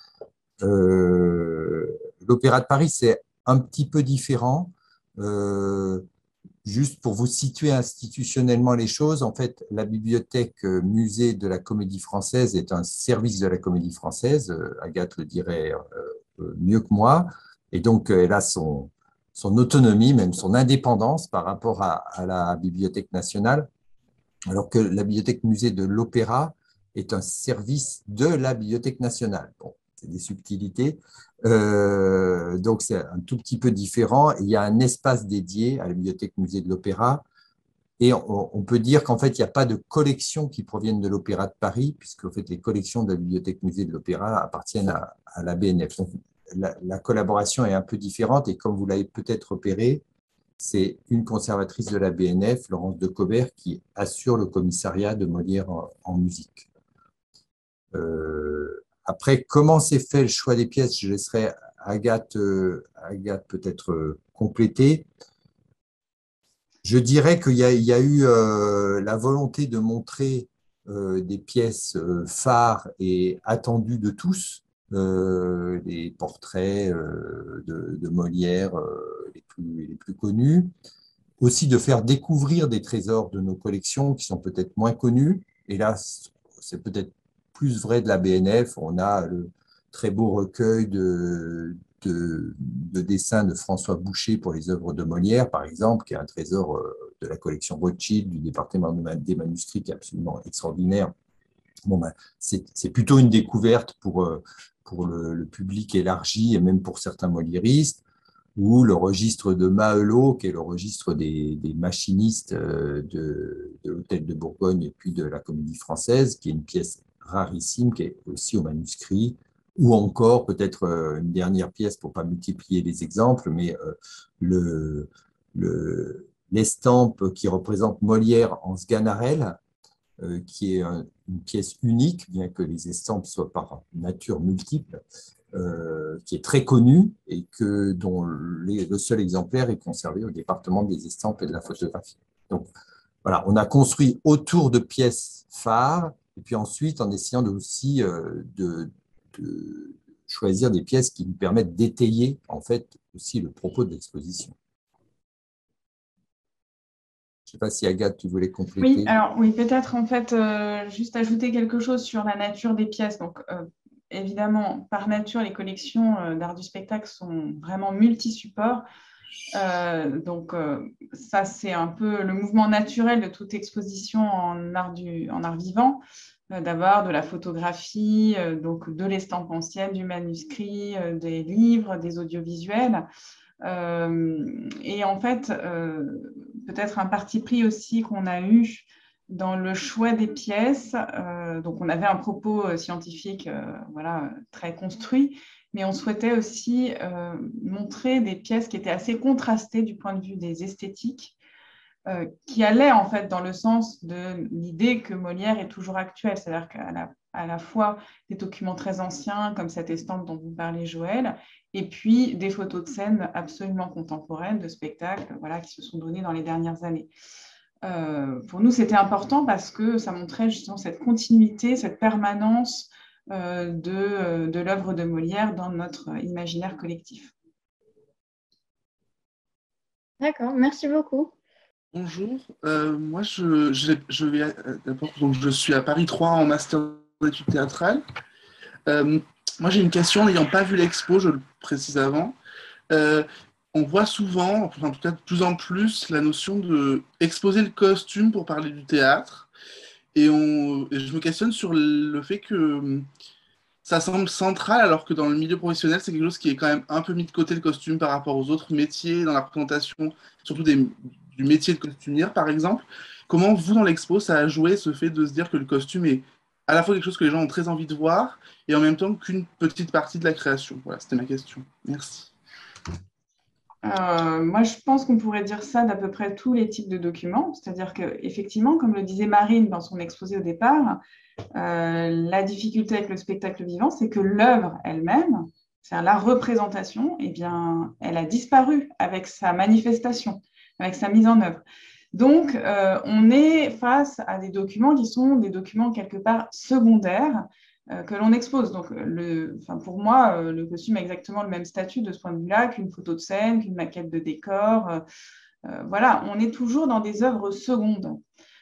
Speaker 9: L'Opéra de Paris, c'est un petit peu différent. Juste pour vous situer institutionnellement les choses, en fait, la bibliothèque musée de la Comédie Française est un service de la Comédie Française. Agathe le dirait mieux que moi. Et donc, elle a son autonomie, même son indépendance par rapport à la Bibliothèque nationale, alors que la Bibliothèque musée de l'Opéra est un service de la Bibliothèque nationale. Bon, c'est des subtilités. Donc, c'est un tout petit peu différent. Il y a un espace dédié à la Bibliothèque musée de l'Opéra. Et on peut dire qu'en fait, il n'y a pas de collections qui proviennent de l'Opéra de Paris, puisque en fait, les collections de la Bibliothèque musée de l'Opéra appartiennent à la BNF. Donc, la collaboration est un peu différente, et comme vous l'avez peut-être repéré, c'est une conservatrice de la BNF, Laurence de Cobert, qui assure le commissariat de Molière en musique. Après, comment s'est fait le choix des pièces? Je laisserai Agathe peut-être compléter. Je dirais qu'il y a eu la volonté de montrer des pièces phares et attendues de tous, les portraits de Molière les plus connus, aussi de faire découvrir des trésors de nos collections qui sont peut-être moins connus. Et là, c'est peut-être plus vrai de la BNF. On a le très beau recueil de dessins de François Boucher pour les œuvres de Molière, par exemple, qui est un trésor de la collection Rothschild, du département des manuscrits, qui est absolument extraordinaire. Bon, ben, c'est plutôt une découverte pour le public élargi et même pour certains moliéristes. ou le registre de Mahelot, qui est le registre des machinistes de l'Hôtel de Bourgogne et puis de la Comédie Française, qui est une pièce rarissime, qui est aussi au manuscrit, ou encore peut-être une dernière pièce pour ne pas multiplier les exemples, mais l'estampe qui représente Molière en Sganarelle, qui est une pièce unique, bien que les estampes soient par nature multiples, qui est très connue et dont le seul exemplaire est conservé au département des estampes et de la photographie. Donc voilà, on a construit autour de pièces phares, et puis ensuite en essayant aussi de choisir des pièces qui nous permettent d'étayer en fait aussi le propos de l'exposition. Je ne sais pas si Agathe, tu voulais compléter.
Speaker 8: Oui, peut-être en fait juste ajouter quelque chose sur la nature des pièces. Donc, évidemment, par nature, les collections d'art du spectacle sont vraiment multi-supports. Ça, c'est un peu le mouvement naturel de toute exposition en art vivant, d'avoir de la photographie, donc de l'estampe ancienne, du manuscrit, des livres, des audiovisuels. Et en fait, peut-être un parti pris aussi qu'on a eu dans le choix des pièces. Donc, on avait un propos scientifique très construit, mais on souhaitait aussi montrer des pièces qui étaient assez contrastées du point de vue des esthétiques, qui allaient en fait dans le sens de l'idée que Molière est toujours actuel, c'est-à-dire qu'à la fois des documents très anciens, comme cette estampe dont vous parlez, Joël, et puis des photos de scènes absolument contemporaines, de spectacles qui se sont donnés dans les dernières années. Pour nous, c'était important parce que ça montrait justement cette continuité, cette permanence de l'œuvre de Molière dans notre imaginaire collectif.
Speaker 10: D'accord, merci beaucoup.
Speaker 11: Bonjour, moi je vais d'abord, donc je suis à Paris 3 en master d'études théâtrales. Moi j'ai une question, n'ayant pas vu l'expo, je le précise avant. On voit souvent, enfin, en tout cas de plus en plus, la notion de exposer le costume pour parler du théâtre. Et je me questionne sur le fait que ça semble central, alors que dans le milieu professionnel, c'est quelque chose qui est quand même un peu mis de côté, le costume, par rapport aux autres métiers, dans la représentation, surtout du métier de costumière, par exemple. Comment, vous, dans l'expo, ça a joué ce fait de se dire que le costume est à la fois quelque chose que les gens ont très envie de voir, et en même temps qu'une petite partie de la création? Voilà, c'était ma question. Merci.
Speaker 8: Moi, je pense qu'on pourrait dire ça d'à peu près tous les types de documents, c'est-à-dire qu'effectivement, comme le disait Marine dans son exposé au départ, la difficulté avec le spectacle vivant, c'est que l'œuvre elle-même, c'est-à-dire la représentation, eh bien, elle a disparu avec sa manifestation, avec sa mise en œuvre. Donc, on est face à des documents qui sont des documents quelque part secondaires, que l'on expose. Donc, pour moi, le costume a exactement le même statut de ce point de vue-là qu'une photo de scène, qu'une maquette de décor. Voilà, on est toujours dans des œuvres secondes.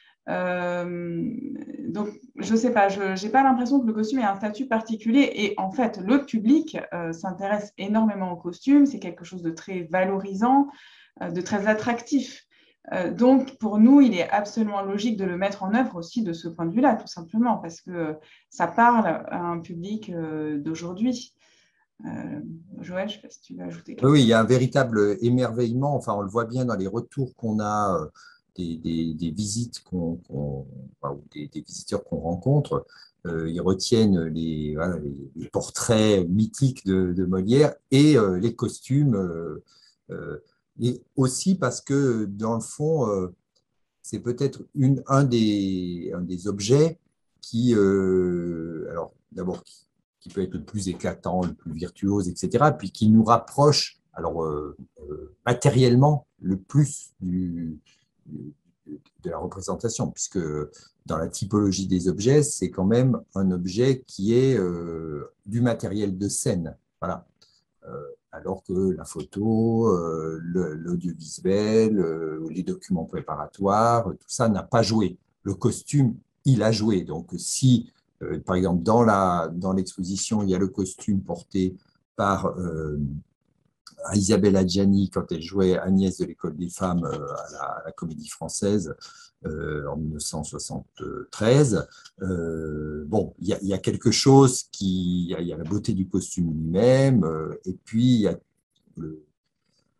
Speaker 8: Donc, je ne sais pas, je n'ai pas l'impression que le costume ait un statut particulier. Et en fait, le public s'intéresse énormément au costume. C'est quelque chose de très valorisant, de très attractif. Donc, pour nous, il est absolument logique de le mettre en œuvre aussi de ce point de vue-là, tout simplement, parce que ça parle à un public d'aujourd'hui. Joël, je ne sais pas si tu veux ajouter quelque chose.
Speaker 9: Oui, il y a un véritable émerveillement. Enfin, on le voit bien dans les retours qu'on a des visites ou des visiteurs qu'on rencontre. Ils retiennent les portraits mythiques de Molière et les costumes. Et aussi parce que, dans le fond, c'est peut-être un des objets qui, alors d'abord, qui peut être le plus éclatant, le plus virtuose, etc., puis qui nous rapproche, alors matériellement, le plus de la représentation, puisque dans la typologie des objets, c'est quand même un objet qui est du matériel de scène. Voilà. Alors que la photo, l'audiovisuel, les documents préparatoires, tout ça n'a pas joué. Le costume, il a joué. Donc, si, par exemple, dans l'exposition, il y a le costume porté par Isabelle Adjani quand elle jouait Agnès de l'École des femmes à la Comédie Française en 1973. Bon, il y a quelque chose il y a la beauté du costume lui-même, et puis il y a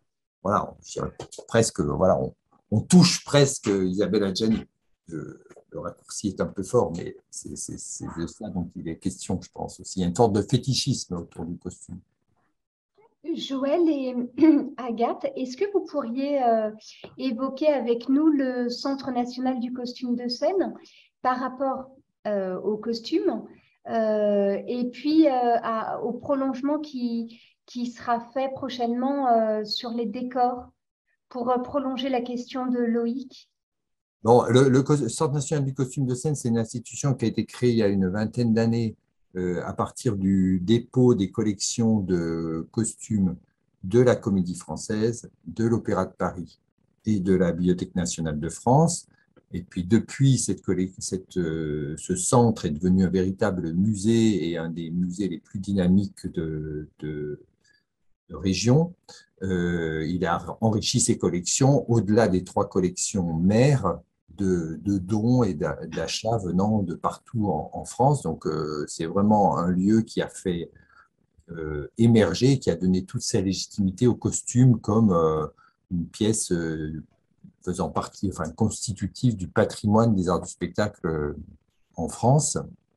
Speaker 9: voilà, je dirais presque, voilà, on touche presque Isabelle Adjani. Le raccourci est un peu fort, mais c'est de ça dont il est question, je pense aussi. Il y a une sorte de fétichisme autour du costume.
Speaker 1: Joël et Agathe, est-ce que vous pourriez évoquer avec nous le Centre national du costume de scène par rapport au costume et puis au prolongement qui sera fait prochainement sur les décors pour prolonger la question de Loïc?
Speaker 9: Bon, le Centre national du costume de scène, c'est une institution qui a été créée il y a une vingtaine d'années à partir du dépôt des collections de costumes de la Comédie Française, de l'Opéra de Paris et de la Bibliothèque nationale de France. Et puis depuis, ce centre est devenu un véritable musée et un des musées les plus dynamiques de région. Il a enrichi ses collections au-delà des 3 collections mères de dons et d'achats venant de partout en France. Donc, c'est vraiment un lieu qui a fait émerger, qui a donné toute sa légitimité au costume comme une pièce faisant partie, enfin, constitutive du patrimoine des arts du spectacle en France.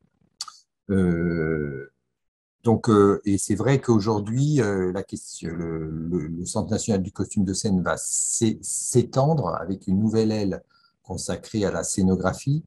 Speaker 9: Donc, et c'est vrai qu'aujourd'hui, le Centre national du costume de scène va s'étendre avec une nouvelle aile consacrée à la scénographie.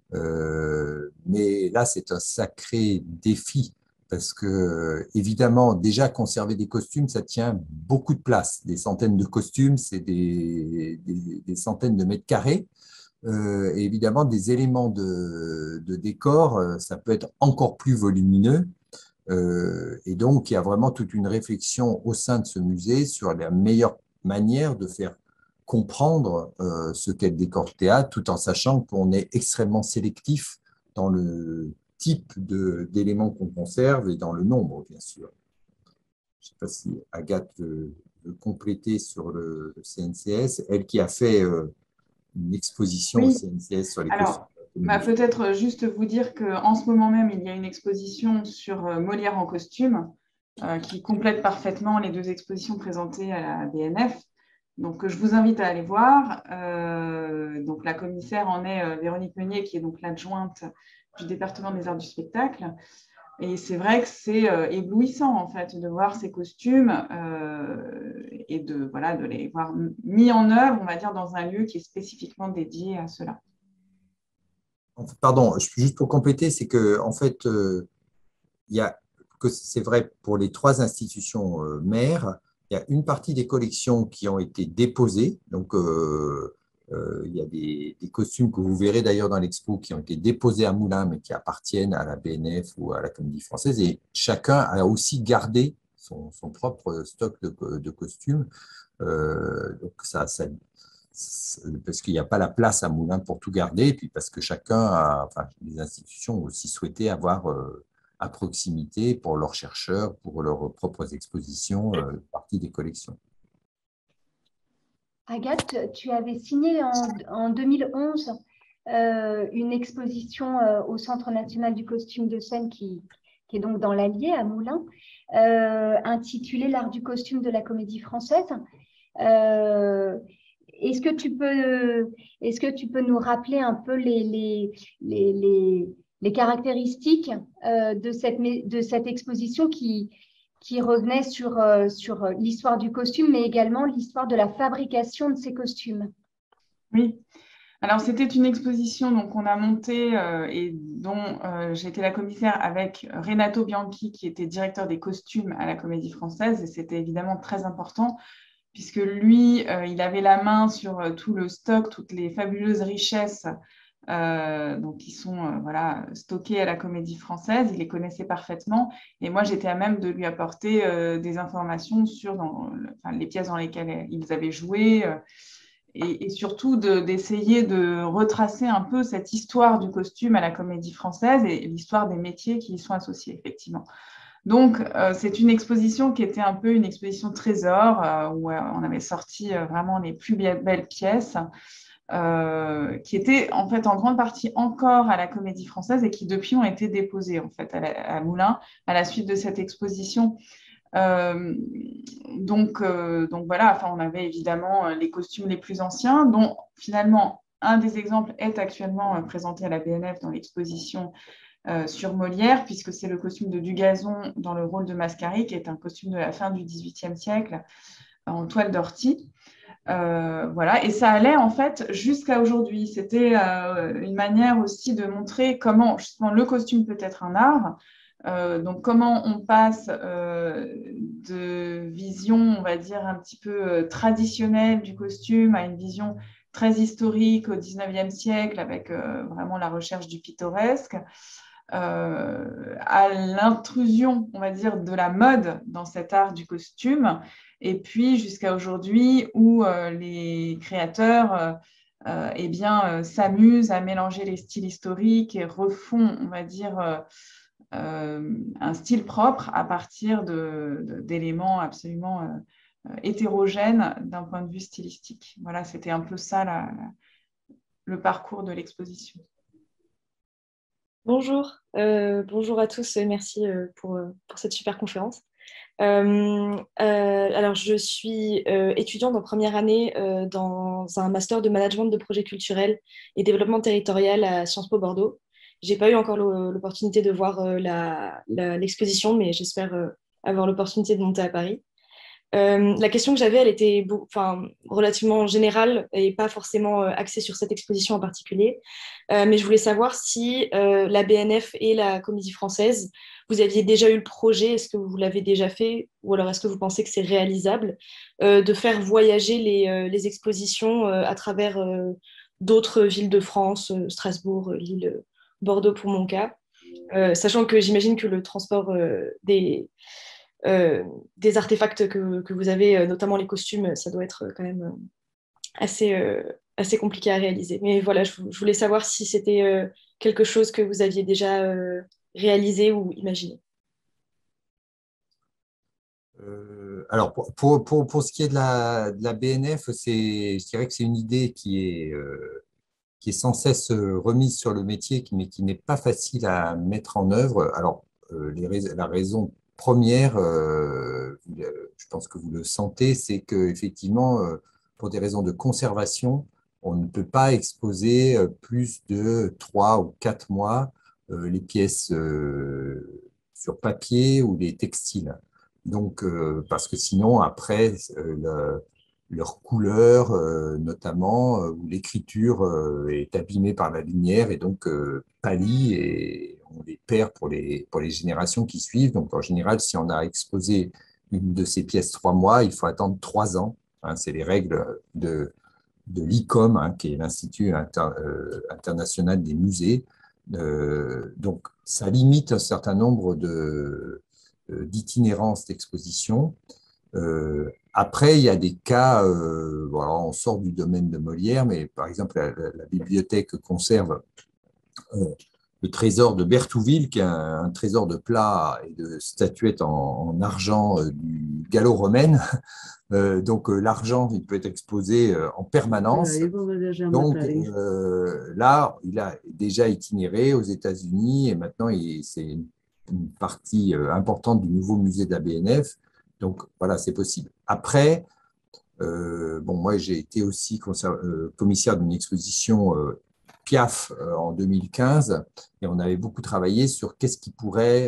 Speaker 9: Mais là, c'est un sacré défi parce que, évidemment, déjà conserver des costumes, ça tient beaucoup de place. Des centaines de costumes, c'est des centaines de mètres carrés. Et évidemment, des éléments de décor, ça peut être encore plus volumineux. Et donc, il y a vraiment toute une réflexion au sein de ce musée sur la meilleure manière de faire comprendre ce qu'est le décor de théâtre, tout en sachant qu'on est extrêmement sélectif dans le type d'éléments qu'on conserve et dans le nombre, bien sûr. Je ne sais pas si Agathe veut compléter sur le CNCS, elle qui a fait une exposition au CNCS sur les costumes.
Speaker 8: Peut-être juste vous dire qu'en ce moment même, il y a une exposition sur Molière en costume qui complète parfaitement les 2 expositions présentées à la BNF. Donc, je vous invite à aller voir. Donc, la commissaire en est Véronique Meunier, qui est donc l'adjointe du département des arts du spectacle. Et c'est vrai que c'est éblouissant, en fait, de voir ces costumes et de les voir mis en œuvre, on va dire, dans un lieu qui est spécifiquement dédié à cela.
Speaker 9: Pardon, juste pour compléter, c'est que en fait, c'est vrai pour les 3 institutions mères, il y a une partie des collections qui ont été déposées. Donc, il y a des costumes que vous verrez d'ailleurs dans l'expo qui ont été déposés à Moulins, mais qui appartiennent à la BNF ou à la Comédie Française. Et chacun a aussi gardé son propre stock de costumes. Donc, parce qu'il n'y a pas la place à Moulins pour tout garder, et puis parce que les institutions ont aussi souhaité avoir à proximité pour leurs chercheurs, pour leurs propres expositions, partie des collections.
Speaker 1: Agathe, tu avais signé en 2011 une exposition au Centre national du costume de scène qui est donc dans l'Allier à Moulins, intitulée L'art du costume de la Comédie Française. Est-ce que tu peux nous rappeler un peu les caractéristiques de cette exposition qui revenait sur l'histoire du costume, mais également l'histoire de la fabrication de ces costumes?
Speaker 8: Oui. Alors, c'était une exposition qu'on a montée et dont j'ai été la commissaire avec Renato Bianchi, qui était directeur des costumes à la Comédie Française. Et c'était évidemment très important, puisque lui, il avait la main sur tout le stock, toutes les fabuleuses richesses qui sont stockées à la Comédie Française. Il les connaissait parfaitement. Et moi, j'étais à même de lui apporter des informations sur les pièces dans lesquelles ils avaient joué et surtout d'essayer de retracer un peu cette histoire du costume à la Comédie Française et l'histoire des métiers qui y sont associés, effectivement. Donc, c'est une exposition qui était un peu une exposition trésor où on avait sorti vraiment les plus belles pièces qui étaient en fait en grande partie encore à la Comédie Française et qui depuis ont été déposées en fait à Moulins à la suite de cette exposition. Donc voilà, enfin, on avait évidemment les costumes les plus anciens, dont finalement un des exemples est actuellement présenté à la BNF dans l'exposition sur Molière, puisque c'est le costume de Dugazon dans le rôle de Mascari, qui est un costume de la fin du XVIIIe siècle en toile d'ortie. Voilà, et ça allait en fait jusqu'à aujourd'hui. C'était une manière aussi de montrer comment justement le costume peut être un art. Donc comment on passe de vision, on va dire, un petit peu traditionnelle du costume à une vision très historique au XIXe siècle avec vraiment la recherche du pittoresque, à l'intrusion, on va dire, de la mode dans cet art du costume, et puis jusqu'à aujourd'hui où les créateurs eh bien, s'amusent à mélanger les styles historiques et refont, on va dire, un style propre à partir d'éléments absolument hétérogènes d'un point de vue stylistique. Voilà, c'était un peu ça le parcours de l'exposition.
Speaker 4: Bonjour, bonjour à tous, merci pour cette super conférence. Alors, je suis étudiante en première année dans un master de management de projets culturels et développement territorial à Sciences Po Bordeaux. J'ai pas eu encore l'opportunité de voir l'exposition, mais j'espère avoir l'opportunité de monter à Paris. La question que j'avais, elle était relativement générale et pas forcément axée sur cette exposition en particulier. Mais je voulais savoir si la BNF et la Comédie Française, vous aviez déjà eu le projet, est-ce que vous l'avez déjà fait, ou alors est-ce que vous pensez que c'est réalisable de faire voyager les expositions à travers d'autres villes de France, Strasbourg, Lille, Bordeaux pour mon cas, sachant que j'imagine que le transport des artefacts que vous avez, notamment les costumes, ça doit être quand même assez compliqué à réaliser. Mais voilà, je voulais savoir si c'était quelque chose que vous aviez déjà réalisé ou imaginé.
Speaker 9: Alors, pour ce qui est de la BNF, je dirais que c'est une idée qui est sans cesse remise sur le métier, mais qui n'est pas facile à mettre en œuvre. Alors, la raison première, je pense que vous le sentez, c'est qu'effectivement, pour des raisons de conservation, on ne peut pas exposer plus de 3 ou 4 mois les pièces sur papier ou les textiles. Donc, parce que sinon, après, leur couleur, notamment, ou l'écriture est abîmée par la lumière et donc pâlit, et on les perd pour les générations qui suivent. Donc, en général, si on a exposé une de ces pièces 3 mois, il faut attendre 3 ans. Hein, c'est les règles de l'ICOM, hein, qui est l'Institut international des musées. Donc, ça limite un certain nombre d'itinérance d'exposition. Après, il y a des cas, voilà, on sort du domaine de Molière, mais par exemple, la bibliothèque conserve le trésor de Berthouville, qui est un trésor de plats et de statuettes en argent du gallo-romaine. Donc, l'argent, il peut être exposé en permanence. Donc, là, il a déjà itinéré aux États-Unis et maintenant, c'est une partie importante du nouveau musée de la BNF. Donc, voilà, c'est possible. Après, moi, j'ai été aussi commissaire d'une exposition Piaf en 2015 et on avait beaucoup travaillé sur qu'est-ce qui pourrait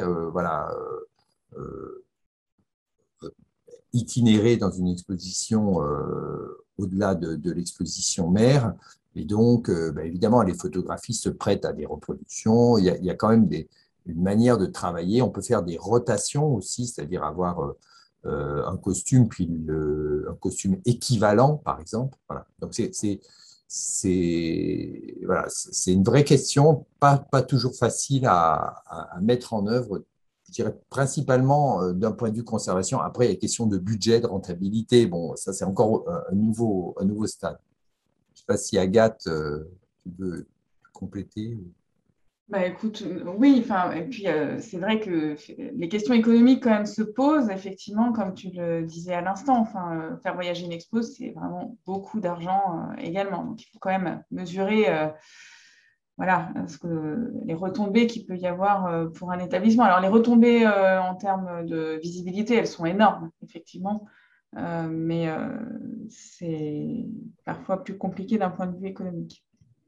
Speaker 9: itinérer dans une exposition au-delà de l'exposition mère. Et donc, évidemment, les photographies se prêtent à des reproductions. Il y a quand même une manière de travailler. On peut faire des rotations aussi, c'est-à-dire avoir un costume, puis un costume équivalent, par exemple. Voilà. Donc, c'est une vraie question, pas toujours facile à mettre en œuvre, je dirais principalement d'un point de vue conservation. Après, il y a une question de budget, de rentabilité. Bon, ça, c'est encore un nouveau stade. Je ne sais pas si Agathe, tu veux compléter.
Speaker 8: Bah, écoute, oui, et puis c'est vrai que les questions économiques quand même se posent, effectivement, comme tu le disais à l'instant. Faire voyager une expo, c'est vraiment beaucoup d'argent également. Donc, il faut quand même mesurer voilà, les retombées qu'il peut y avoir pour un établissement. Alors, les retombées en termes de visibilité, elles sont énormes, effectivement, mais c'est parfois plus compliqué d'un point de vue économique.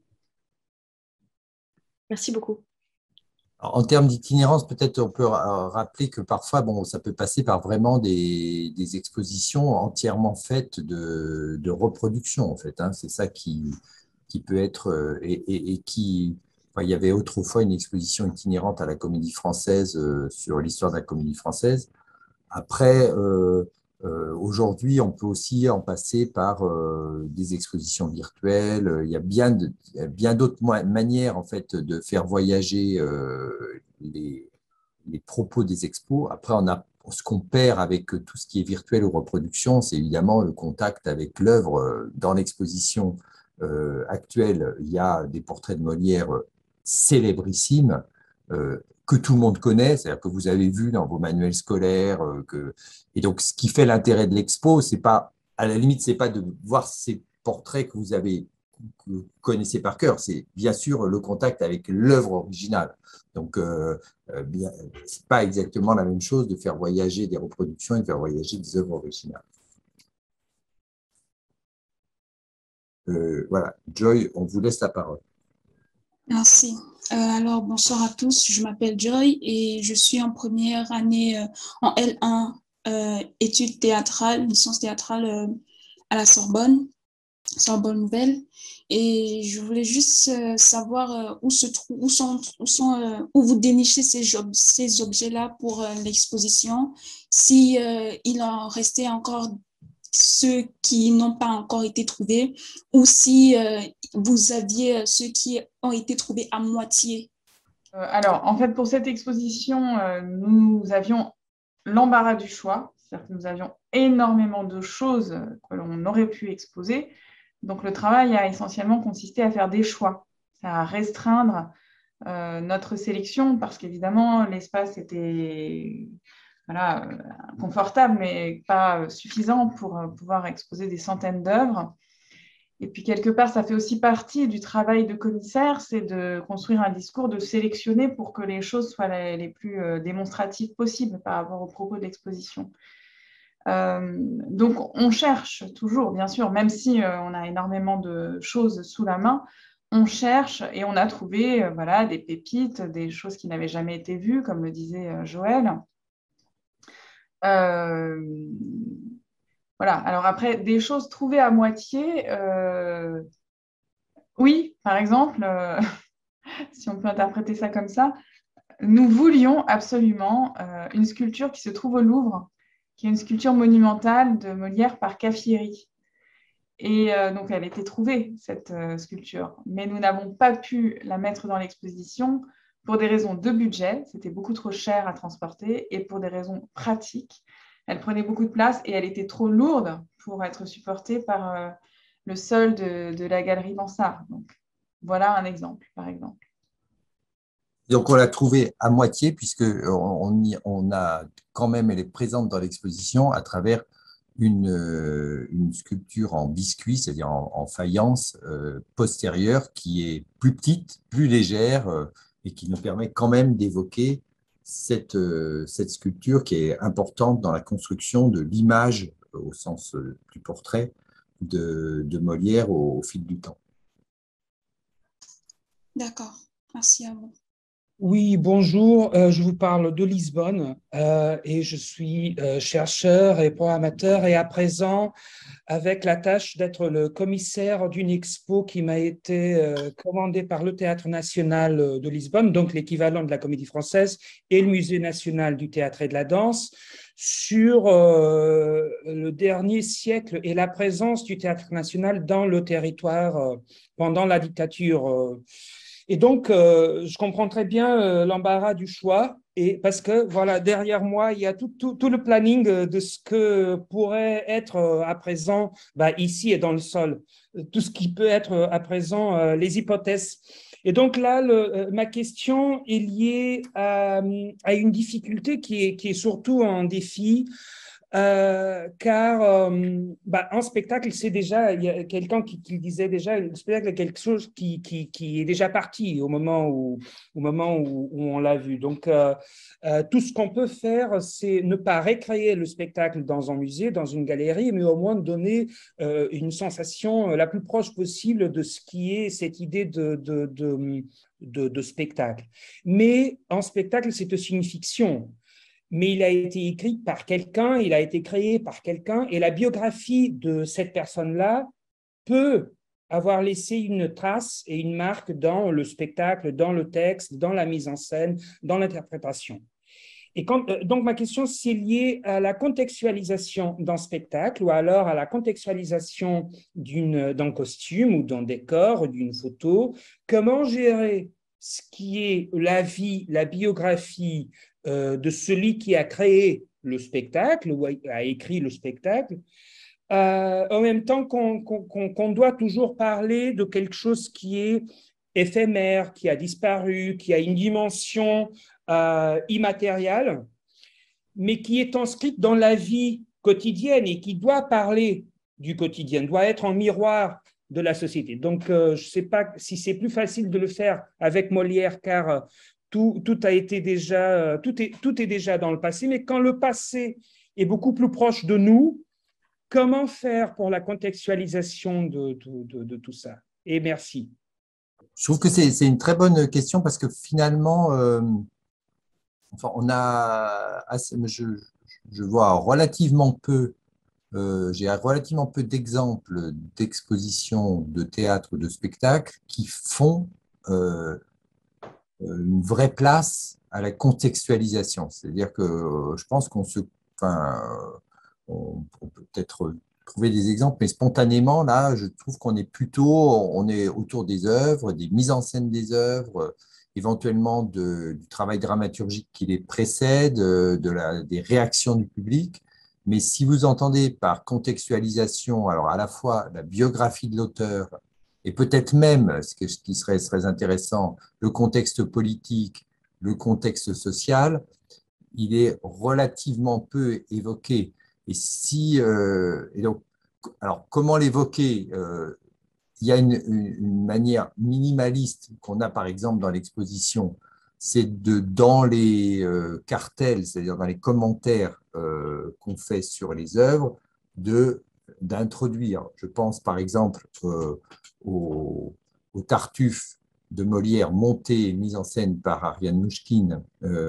Speaker 4: Merci beaucoup.
Speaker 9: En termes d'itinérance, peut-être on peut rappeler que parfois, bon, ça peut passer par vraiment des expositions entièrement faites de reproduction, en fait. Hein. C'est ça qui peut être, et qui, enfin, il y avait autrefois une exposition itinérante à la Comédie Française sur l'histoire de la Comédie Française. Après, aujourd'hui, on peut aussi en passer par des expositions virtuelles. Il y a bien d'autres manières en fait de faire voyager les propos des expos. Après, ce qu'on perd avec tout ce qui est virtuel ou reproduction, c'est évidemment le contact avec l'œuvre. Dans l'exposition actuelle, il y a des portraits de Molière célébrissimes. Que tout le monde connaît, c'est-à-dire que vous avez vu dans vos manuels scolaires. Et donc, ce qui fait l'intérêt de l'expo, c'est pas, à la limite, c'est pas de voir ces portraits que vous connaissez par cœur, c'est bien sûr le contact avec l'œuvre originale. Donc, c'est pas exactement la même chose de faire voyager des reproductions et de faire voyager des œuvres originales. Voilà, Joy, on vous laisse la parole.
Speaker 2: Merci. Alors, bonsoir à tous. Je m'appelle Joy et je suis en première année en L1 études théâtrales, licence théâtrale à la Sorbonne Nouvelle. Et je voulais juste savoir où vous dénichez ces objets-là pour l'exposition, si il en restait encore ceux qui n'ont pas encore été trouvés, ou si vous aviez ceux qui ont été trouvés à moitié.
Speaker 8: Alors, en fait, pour cette exposition, nous avions l'embarras du choix, c'est-à-dire que nous avions énormément de choses que l'on aurait pu exposer. Donc, le travail a essentiellement consisté à faire des choix, à restreindre notre sélection, parce qu'évidemment, l'espace était confortable, mais pas suffisant pour pouvoir exposer des centaines d'œuvres. Et puis, quelque part, ça fait aussi partie du travail de commissaire, c'est de construire un discours, de sélectionner pour que les choses soient les plus démonstratives possibles par rapport aux propos de l'exposition. Donc, on cherche toujours, bien sûr, même si on a énormément de choses sous la main, on cherche et on a trouvé des pépites, des choses qui n'avaient jamais été vues, comme le disait Joël. Voilà, alors après, des choses trouvées à moitié, oui, par exemple, si on peut interpréter ça comme ça, nous voulions absolument une sculpture qui se trouve au Louvre, qui est une sculpture monumentale de Molière par Caffieri. Et donc, elle était trouvée, cette sculpture, mais nous n'avons pas pu la mettre dans l'exposition pour des raisons de budget, c'était beaucoup trop cher à transporter, et pour des raisons pratiques. Elle prenait beaucoup de place et elle était trop lourde pour être supportée par le sol de la galerie Mansart. Donc, voilà un exemple, par exemple.
Speaker 9: Donc, on l'a trouvée à moitié, puisqu'on a quand même, elle est présente dans l'exposition à travers une sculpture en biscuit, c'est-à-dire en faïence postérieure, qui est plus petite, plus légère, et qui nous permet quand même d'évoquer cette sculpture qui est importante dans la construction de l'image, au sens du portrait, de Molière au fil du temps.
Speaker 2: D'accord, merci à vous.
Speaker 12: Oui, bonjour, je vous parle de Lisbonne et je suis chercheur et programmateur et à présent avec la tâche d'être le commissaire d'une expo qui m'a été commandée par le Théâtre national de Lisbonne, donc l'équivalent de la Comédie Française et le Musée national du théâtre et de la danse, sur le dernier siècle et la présence du Théâtre national dans le territoire pendant la dictature. Et donc, je comprends très bien l'embarras du choix, et parce que voilà, derrière moi, il y a tout le planning de ce que pourrait être à présent ici et dans le sol, tout ce qui peut être à présent les hypothèses. Et donc là, ma question est liée à une difficulté qui est surtout un défi car en spectacle, c'est déjà, il y a quelqu'un qui disait déjà, le spectacle est quelque chose qui est déjà parti au moment où on l'a vu. Donc, tout ce qu'on peut faire, c'est ne pas récréer le spectacle dans un musée, dans une galerie, mais au moins donner une sensation la plus proche possible de ce qui est cette idée de spectacle. Mais en spectacle, c'est aussi une fiction. Mais il a été écrit par quelqu'un, il a été créé par quelqu'un, et la biographie de cette personne-là peut avoir laissé une trace et une marque dans le spectacle, dans le texte, dans la mise en scène, dans l'interprétation. Et donc, ma question, c'est lié à la contextualisation d'un spectacle ou alors à la contextualisation d'un costume ou d'un décor ou d'une photo. Comment gérer ce qui est la vie, la biographie de celui qui a créé le spectacle ou a écrit le spectacle, en même temps qu'on doit toujours parler de quelque chose qui est éphémère, qui a disparu, qui a une dimension immatérielle, mais qui est inscrite dans la vie quotidienne et qui doit parler du quotidien, doit être un miroir de la société. Donc, je ne sais pas si c'est plus facile de le faire avec Molière, car tout est déjà dans le passé, mais quand le passé est beaucoup plus proche de nous, comment faire pour la contextualisation de tout ça? Et merci.
Speaker 9: Je trouve que c'est une très bonne question parce que finalement, enfin, je vois relativement peu, j'ai relativement peu d'exemples d'expositions de théâtre ou de spectacles qui font une vraie place à la contextualisation. C'est-à-dire que je pense on peut peut-être trouver des exemples, mais spontanément, là, je trouve qu'on est on est autour des œuvres, des mises en scène des œuvres, éventuellement du travail dramaturgique qui les précède, des réactions du public. Mais si vous entendez par contextualisation, alors à la fois la biographie de l'auteur et peut-être même, ce qui serait très intéressant, le contexte politique, le contexte social, il est relativement peu évoqué. Et donc, alors, comment l'évoquer? Il y a une manière minimaliste qu'on a, par exemple, dans l'exposition, c'est dans les cartels, c'est-à-dire dans les commentaires qu'on fait sur les œuvres, d'introduire. Je pense, par exemple, au Tartuffe de Molière, monté et mis en scène par Ariane Mnouchkine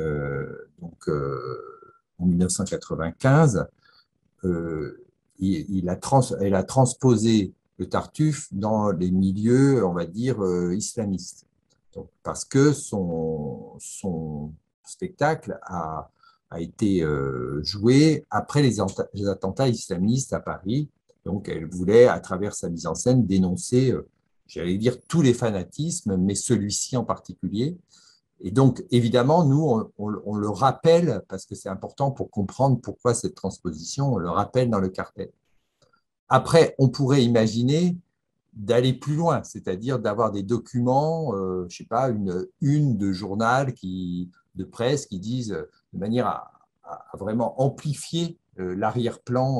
Speaker 9: en 1995. Elle a transposé le Tartuffe dans les milieux, on va dire, islamistes. Donc, parce que son spectacle a été joué après les attentats islamistes à Paris. Donc, elle voulait, à travers sa mise en scène, dénoncer, j'allais dire, tous les fanatismes, mais celui-ci en particulier. Et donc, évidemment, nous, on le rappelle, parce que c'est important pour comprendre pourquoi cette transposition, on le rappelle dans le cartel. Après, on pourrait imaginer d'aller plus loin, c'est-à-dire d'avoir des documents, je ne sais pas, une de journal, de presse, qui disent, de manière à vraiment amplifier l'arrière-plan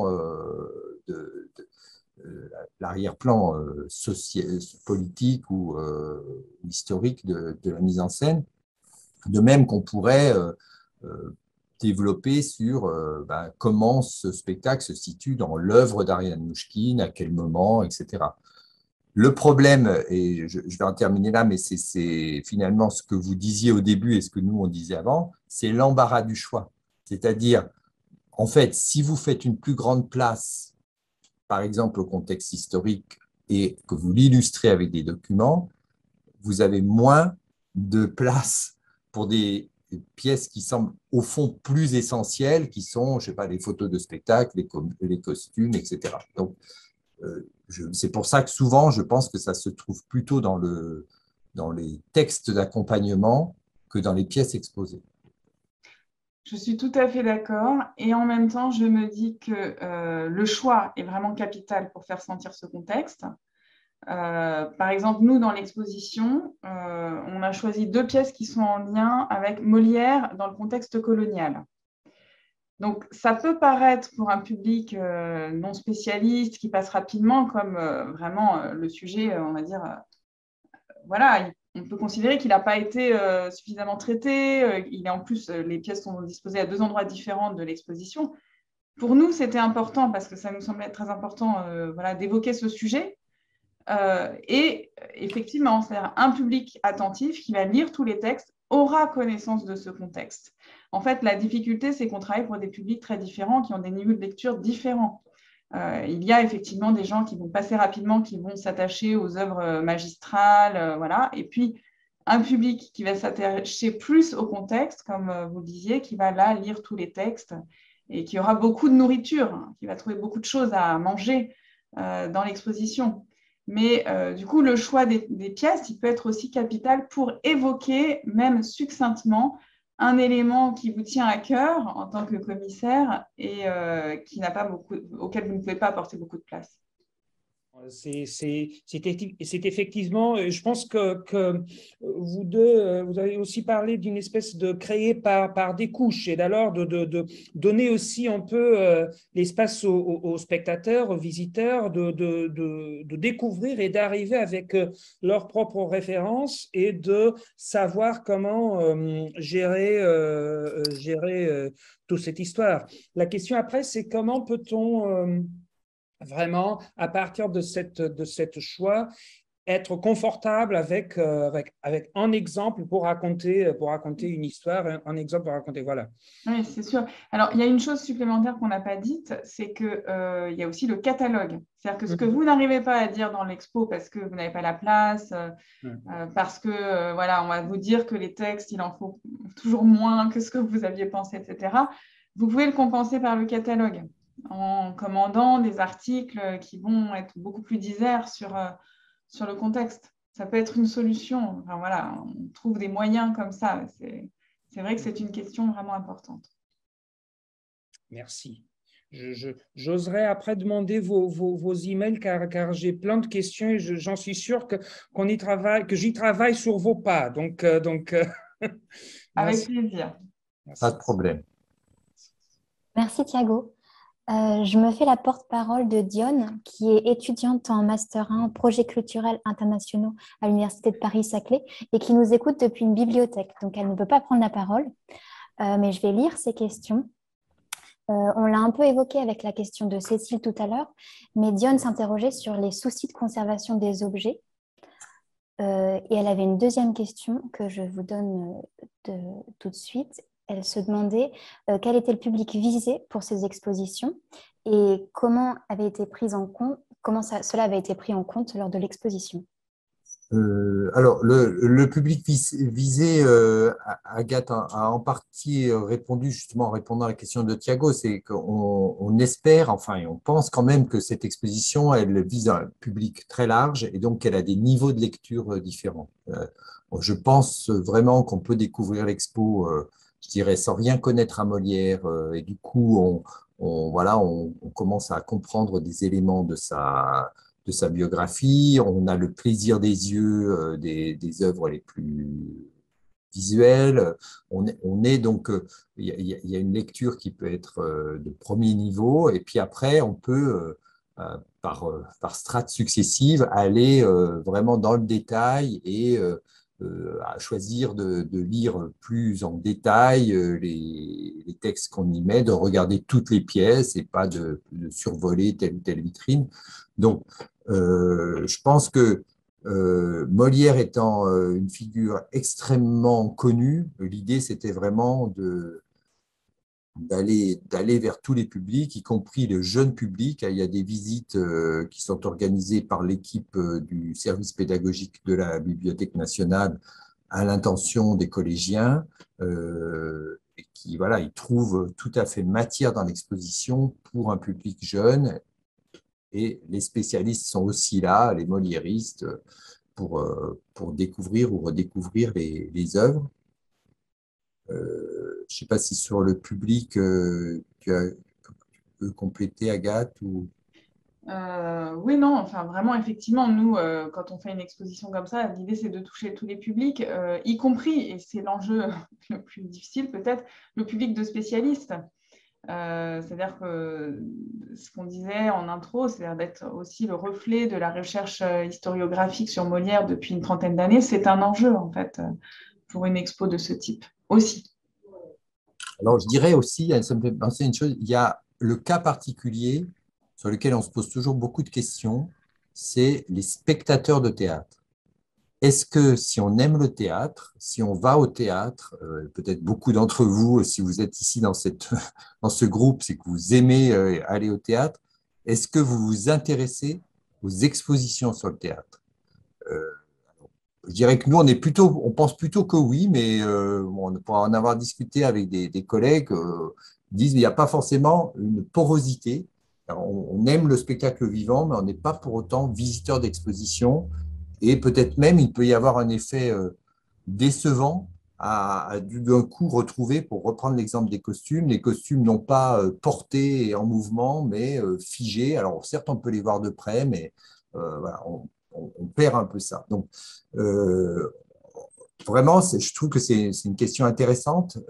Speaker 9: politique ou historique de la mise en scène. De même qu'on pourrait développer sur comment ce spectacle se situe dans l'œuvre d'Ariane Mnouchkine, à quel moment, etc. Le problème, et je vais en terminer là, mais c'est finalement ce que vous disiez au début et ce que nous on disait avant, c'est l'embarras du choix. C'est-à-dire, en fait, si vous faites une plus grande place, par exemple au contexte historique, et que vous l'illustrez avec des documents, vous avez moins de place pour des pièces qui semblent au fond plus essentielles, qui sont, je sais pas, les photos de spectacle, les costumes, etc. Donc, c'est pour ça que souvent, je pense que ça se trouve plutôt dans les textes d'accompagnement que dans les pièces exposées.
Speaker 8: Je suis tout à fait d'accord. Et en même temps, je me dis que le choix est vraiment capital pour faire sentir ce contexte. Par exemple, nous, dans l'exposition, on a choisi 2 pièces qui sont en lien avec Molière dans le contexte colonial. Donc, ça peut paraître pour un public non spécialiste qui passe rapidement comme vraiment le sujet, on va dire, voilà, on peut considérer qu'il n'a pas été suffisamment traité. Il est en plus, les pièces sont disposées à 2 endroits différents de l'exposition. Pour nous, c'était important parce que ça nous semblait être très important voilà, d'évoquer ce sujet. Et effectivement, c'est-à-dire un public attentif qui va lire tous les textes aura connaissance de ce contexte. En fait, la difficulté, c'est qu'on travaille pour des publics très différents qui ont des niveaux de lecture différents. Il y a effectivement des gens qui vont passer rapidement, qui vont s'attacher aux œuvres magistrales, voilà. Et puis, un public qui va s'attacher plus au contexte, comme vous le disiez, qui va là lire tous les textes et qui aura beaucoup de nourriture, hein, qui va trouver beaucoup de choses à manger dans l'exposition. Mais du coup, le choix des pièces, il peut être aussi capital pour évoquer, même succinctement, un élément qui vous tient à cœur en tant que commissaire et qui n'a pas beaucoup, auquel vous ne pouvez pas apporter beaucoup de place.
Speaker 12: C'est effectivement, je pense que vous deux, vous avez aussi parlé d'une espèce de créer par des couches et d'alors de donner aussi un peu l'espace aux spectateurs, aux visiteurs de découvrir et d'arriver avec leurs propres références et de savoir comment gérer toute cette histoire. La question après, c'est comment peut-on vraiment, à partir de cette choix, être confortable avec un exemple pour raconter une histoire, un exemple pour raconter, voilà.
Speaker 8: Oui, c'est sûr. Alors, il y a une chose supplémentaire qu'on n'a pas dite, c'est qu'il y a aussi le catalogue. C'est-à-dire que ce que vous n'arrivez pas à dire dans l'expo parce que vous n'avez pas la place, parce que, voilà, on va vous dire que les textes, il en faut toujours moins que ce que vous aviez pensé, etc. Vous pouvez le compenser par le catalogue, en commandant des articles qui vont être beaucoup plus disers sur le contexte. Ça peut être une solution. Enfin, voilà, on trouve des moyens comme ça. C'est vrai que c'est une question vraiment importante.
Speaker 12: Merci. J'oserais après demander vos emails car j'ai plein de questions et j'en suis sûr que j'y travaille sur vos pas. Donc
Speaker 8: avec plaisir.
Speaker 12: Merci.
Speaker 9: Pas de problème.
Speaker 13: Merci Thiago. Je me fais la porte-parole de Dionne, qui est étudiante en Master 1 en projets culturels internationaux à l'Université de Paris-Saclay et qui nous écoute depuis une bibliothèque. Donc, elle ne peut pas prendre la parole, mais je vais lire ses questions. On l'a un peu évoqué avec la question de Cécile tout à l'heure, mais Dionne s'interrogeait sur les soucis de conservation des objets. Et elle avait une deuxième question que je vous donne tout de suite. Elle se demandait quel était le public visé pour ces expositions et comment cela avait été pris en compte lors de l'exposition.
Speaker 9: Alors, le public visé, Agathe a en partie répondu justement en répondant à la question de Thiago, c'est qu'on espère, enfin, et on pense quand même que cette exposition, elle vise un public très large et donc elle a des niveaux de lecture différents. Je pense vraiment qu'on peut découvrir l'expo, je dirais, sans rien connaître à Molière et du coup, on commence à comprendre des éléments de sa biographie, on a le plaisir des yeux des œuvres les plus visuelles. On est donc, il y a une lecture qui peut être de premier niveau, et puis après, on peut, par strates successives, aller vraiment dans le détail et à choisir de lire plus en détail les textes qu'on y met, de regarder toutes les pièces et pas de survoler telle ou telle vitrine. Donc, je pense que Molière étant une figure extrêmement connue, l'idée c'était vraiment d'aller vers tous les publics, y compris le jeune public. Il y a des visites qui sont organisées par l'équipe du service pédagogique de la Bibliothèque nationale à l'intention des collégiens et qui, voilà, ils trouvent tout à fait matière dans l'exposition pour un public jeune. Et les spécialistes sont aussi là, les moliéristes, pour découvrir ou redécouvrir les œuvres. Je ne sais pas si sur le public, tu peux compléter, Agathe ou...
Speaker 8: Oui, non, enfin vraiment, effectivement, nous, quand on fait une exposition comme ça, l'idée c'est de toucher tous les publics, y compris, et c'est l'enjeu le plus difficile peut-être, le public de spécialistes. C'est-à-dire que ce qu'on disait en intro, c'est-à-dire d'être aussi le reflet de la recherche historiographique sur Molière depuis une trentaine d'années, c'est un enjeu en fait pour une expo de ce type aussi.
Speaker 9: Alors, je dirais aussi, ça me fait penser à une chose, il y a le cas particulier sur lequel on se pose toujours beaucoup de questions, c'est les spectateurs de théâtre. Est-ce que si on aime le théâtre, si on va au théâtre, peut-être beaucoup d'entre vous, si vous êtes ici dans ce groupe, c'est que vous aimez aller au théâtre, est-ce que vous vous intéressez aux expositions sur le théâtre? Je dirais que nous, on pense plutôt que oui, mais bon, on pourra en avoir discuté avec des collègues, disent qu'il n'y a pas forcément une porosité. Alors, on aime le spectacle vivant, mais on n'est pas pour autant visiteur d'exposition. Et peut-être même, il peut y avoir un effet décevant à d'un coup retrouver, pour reprendre l'exemple des costumes, les costumes non pas portés et en mouvement, mais figés. Alors certes, on peut les voir de près, mais voilà, on perd un peu ça. Donc, vraiment, je trouve que c'est une question intéressante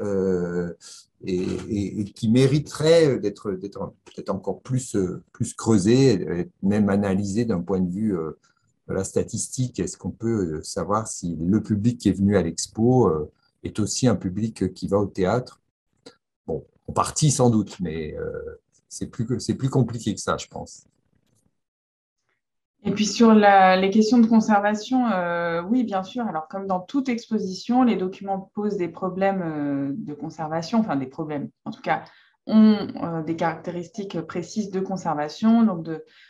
Speaker 9: et qui mériterait d'être peut-être encore plus creusée, et même analysée d'un point de vue de la statistique. Est-ce qu'on peut savoir si le public qui est venu à l'expo est aussi un public qui va au théâtre? Bon, en partie sans doute, mais c'est plus compliqué que ça, je pense.
Speaker 8: Et puis sur les questions de conservation, oui, bien sûr. Alors, comme dans toute exposition, les documents posent des problèmes de conservation, enfin des problèmes, en tout cas, ont des caractéristiques précises de conservation, donc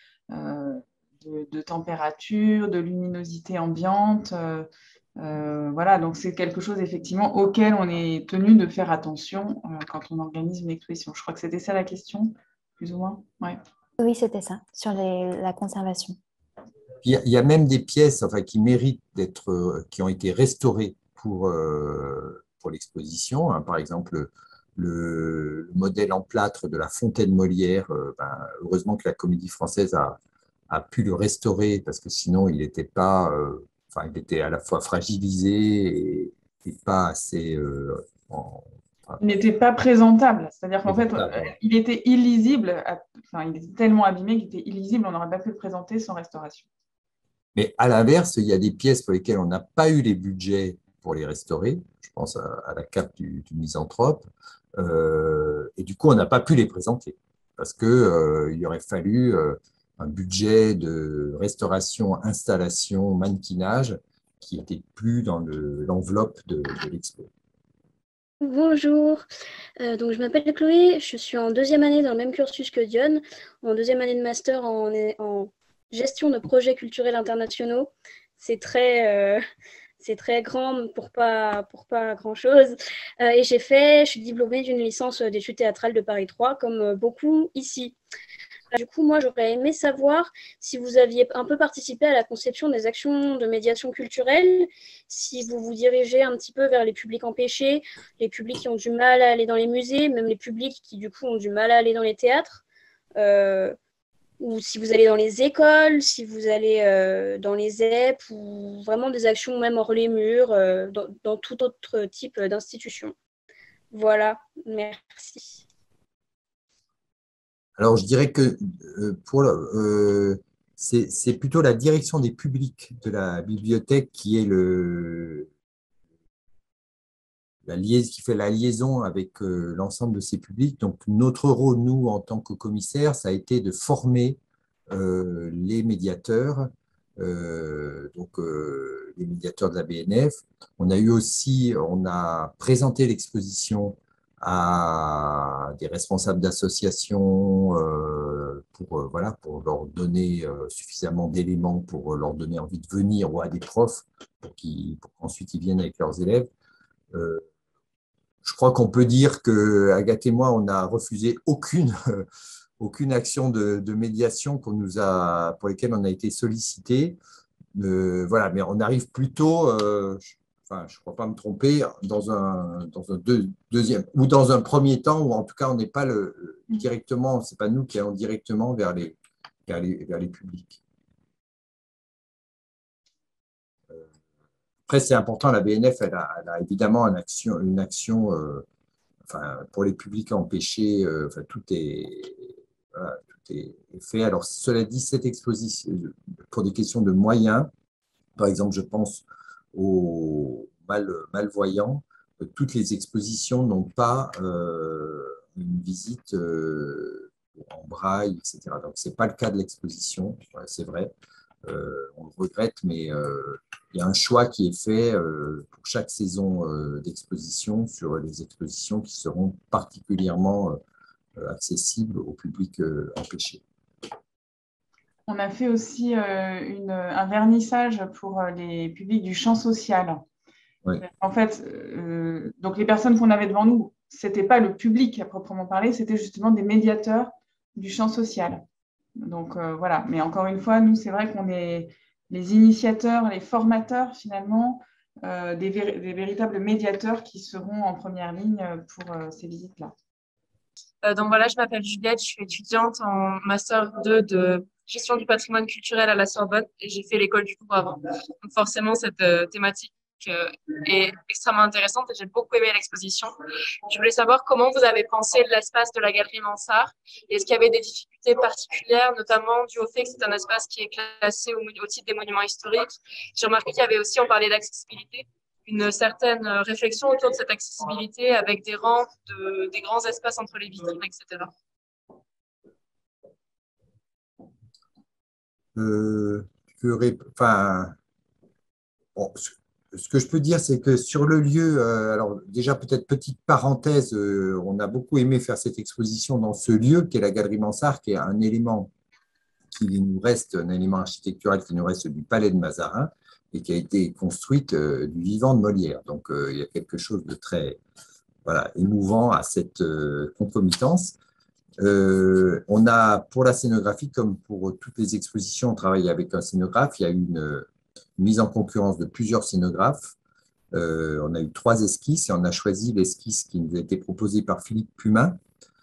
Speaker 8: de température, de luminosité ambiante. Voilà, donc c'est quelque chose effectivement auquel on est tenu de faire attention quand on organise une exposition. Je crois que c'était ça la question, plus ou moins. Ouais.
Speaker 13: Oui, c'était ça, sur la conservation.
Speaker 9: Il y a même des pièces enfin, qui méritent qui ont été restaurées pour l'exposition. Hein. Par exemple, le modèle en plâtre de la Fontaine Molière, heureusement que la Comédie Française a pu le restaurer parce que sinon il n'était pas, il était à la fois fragilisé et pas assez.
Speaker 8: Il n'était pas présentable, c'est-à-dire qu'en fait, il était illisible, il était tellement abîmé qu'il était illisible, on n'aurait pas pu le présenter sans restauration.
Speaker 9: Mais à l'inverse, il y a des pièces pour lesquelles on n'a pas eu les budgets pour les restaurer. Je pense à la cape du misanthrope. Et du coup, on n'a pas pu les présenter parce qu'il aurait fallu un budget de restauration, installation, mannequinage qui n'était plus dans l'enveloppe de l'expo.
Speaker 14: Bonjour, donc je m'appelle Chloé, je suis en deuxième année dans le même cursus que Dionne, en deuxième année de master en gestion de projets culturels internationaux. C'est très grand pour pas grand-chose. Et je suis diplômée d'une licence d'études théâtrales de Paris 3, comme beaucoup ici. Du coup, moi, j'aurais aimé savoir si vous aviez un peu participé à la conception des actions de médiation culturelle, si vous vous dirigez un petit peu vers les publics empêchés, les publics qui ont du mal à aller dans les musées, même les publics qui, du coup, ont du mal à aller dans les théâtres, ou si vous allez dans les écoles, si vous allez dans les ZEP, ou vraiment des actions même hors les murs, dans tout autre type d'institution. Voilà, merci.
Speaker 9: Alors, je dirais que c'est plutôt la direction des publics de la bibliothèque qui est qui fait la liaison avec l'ensemble de ces publics. Donc, notre rôle, nous, en tant que commissaire, ça a été de former les médiateurs, les médiateurs de la BNF. On a présenté l'exposition à des responsables d'associations pour leur donner suffisamment d'éléments pour leur donner envie de venir, ou à des profs pour qu'ensuite ils viennent avec leurs élèves. Je crois qu'on peut dire que Agathe et moi, on n'a refusé aucune action de médiation pour lesquelles on a été sollicités. Voilà, mais on arrive plutôt, je ne crois pas me tromper, dans un deuxième ou dans un premier temps, ou en tout cas, on n'est pas directement, c'est pas nous qui allons directement vers les publics. Après, c'est important, la BNF, elle a évidemment une action enfin, pour les publics empêchés, enfin, tout est fait. Alors, cela dit, cette exposition, pour des questions de moyens, par exemple, je pense aux malvoyants, toutes les expositions n'ont pas une visite en braille, etc. Donc, ce n'est pas le cas de l'exposition, c'est vrai. On le regrette, mais il y a un choix qui est fait pour chaque saison d'exposition sur les expositions qui seront particulièrement accessibles au public empêché.
Speaker 8: On a fait aussi un vernissage pour les publics du champ social.
Speaker 9: Oui.
Speaker 8: En fait, donc les personnes qu'on avait devant nous, ce n'était pas le public à proprement parler, c'était justement des médiateurs du champ social. Donc voilà, mais encore une fois, nous, c'est vrai qu'on est les initiateurs, les formateurs finalement, des véritables médiateurs qui seront en première ligne pour ces visites-là.
Speaker 15: Donc voilà, je m'appelle Juliette, je suis étudiante en Master 2 de gestion du patrimoine culturel à la Sorbonne et j'ai fait l'école du Louvre avant. Donc forcément, cette thématique est extrêmement intéressante et j'ai beaucoup aimé l'exposition. Je voulais savoir comment vous avez pensé l'espace de la Galerie Mansart. Est-ce qu'il y avait des difficultés particulières, notamment dû au fait que c'est un espace qui est classé au titre des monuments historiques. J'ai remarqué qu'il y avait aussi, on parlait d'accessibilité, une certaine réflexion autour de cette accessibilité avec des rangs, des grands espaces entre les vitrines, etc.
Speaker 9: Enfin, bon, ce que je peux dire, c'est que sur le lieu, alors déjà peut-être petite parenthèse, on a beaucoup aimé faire cette exposition dans ce lieu qui est la Galerie Mansart, qui est un élément qui nous reste, un élément architectural qui nous reste du Palais de Mazarin et qui a été construite du vivant de Molière. Donc il y a quelque chose de très émouvant à cette concomitance. On a, pour la scénographie, comme pour toutes les expositions, on travaille avec un scénographe. Il y a eu une mise en concurrence de plusieurs scénographes. On a eu 3 esquisses et on a choisi l'esquisse qui nous a été proposée par Philippe Pumin,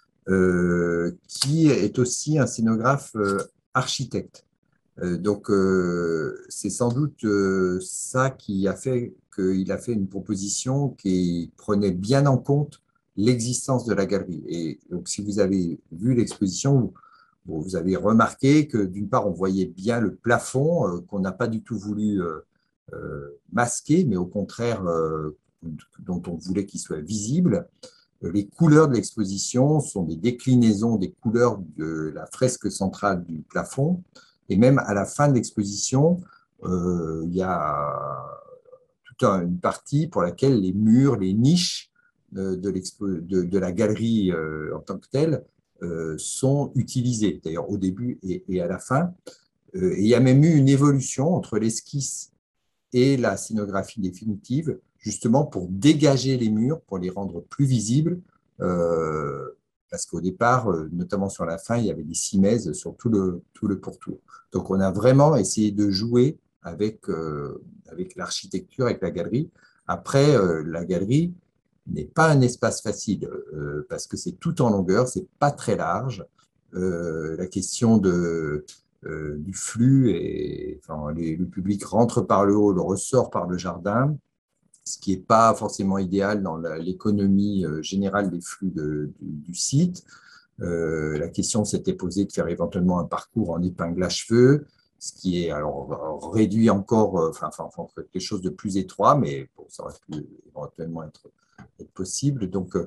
Speaker 9: qui est aussi un scénographe architecte. Donc, c'est sans doute ça qui a fait qu'il a fait une proposition qui prenait bien en compte l'existence de la galerie. Et donc, si vous avez vu l'exposition, vous avez remarqué que d'une part, on voyait bien le plafond qu'on n'a pas du tout voulu masquer, mais au contraire, dont on voulait qu'il soit visible. Les couleurs de l'exposition sont des déclinaisons des couleurs de la fresque centrale du plafond. Et même à la fin de l'exposition, il y a toute une partie pour laquelle les murs, les niches de la galerie en tant que telle sont utilisés, d'ailleurs au début et à la fin. Et il y a même eu une évolution entre l'esquisse et la scénographie définitive, justement pour dégager les murs, pour les rendre plus visibles, parce qu'au départ, notamment sur la fin, il y avait des simèses sur tout le pourtour. Donc on a vraiment essayé de jouer avec l'architecture, avec la galerie. Après, la galerie n'est pas un espace facile parce que c'est tout en longueur, c'est pas très large. La question du flux, le public rentre par le hall, ressort par le jardin, ce qui n'est pas forcément idéal dans l'économie générale des flux du site. La question s'était posée de faire éventuellement un parcours en épingle à cheveux, ce qui est alors réduit encore, quelque chose de plus étroit, mais bon, ça aurait pu éventuellement être possible. Donc,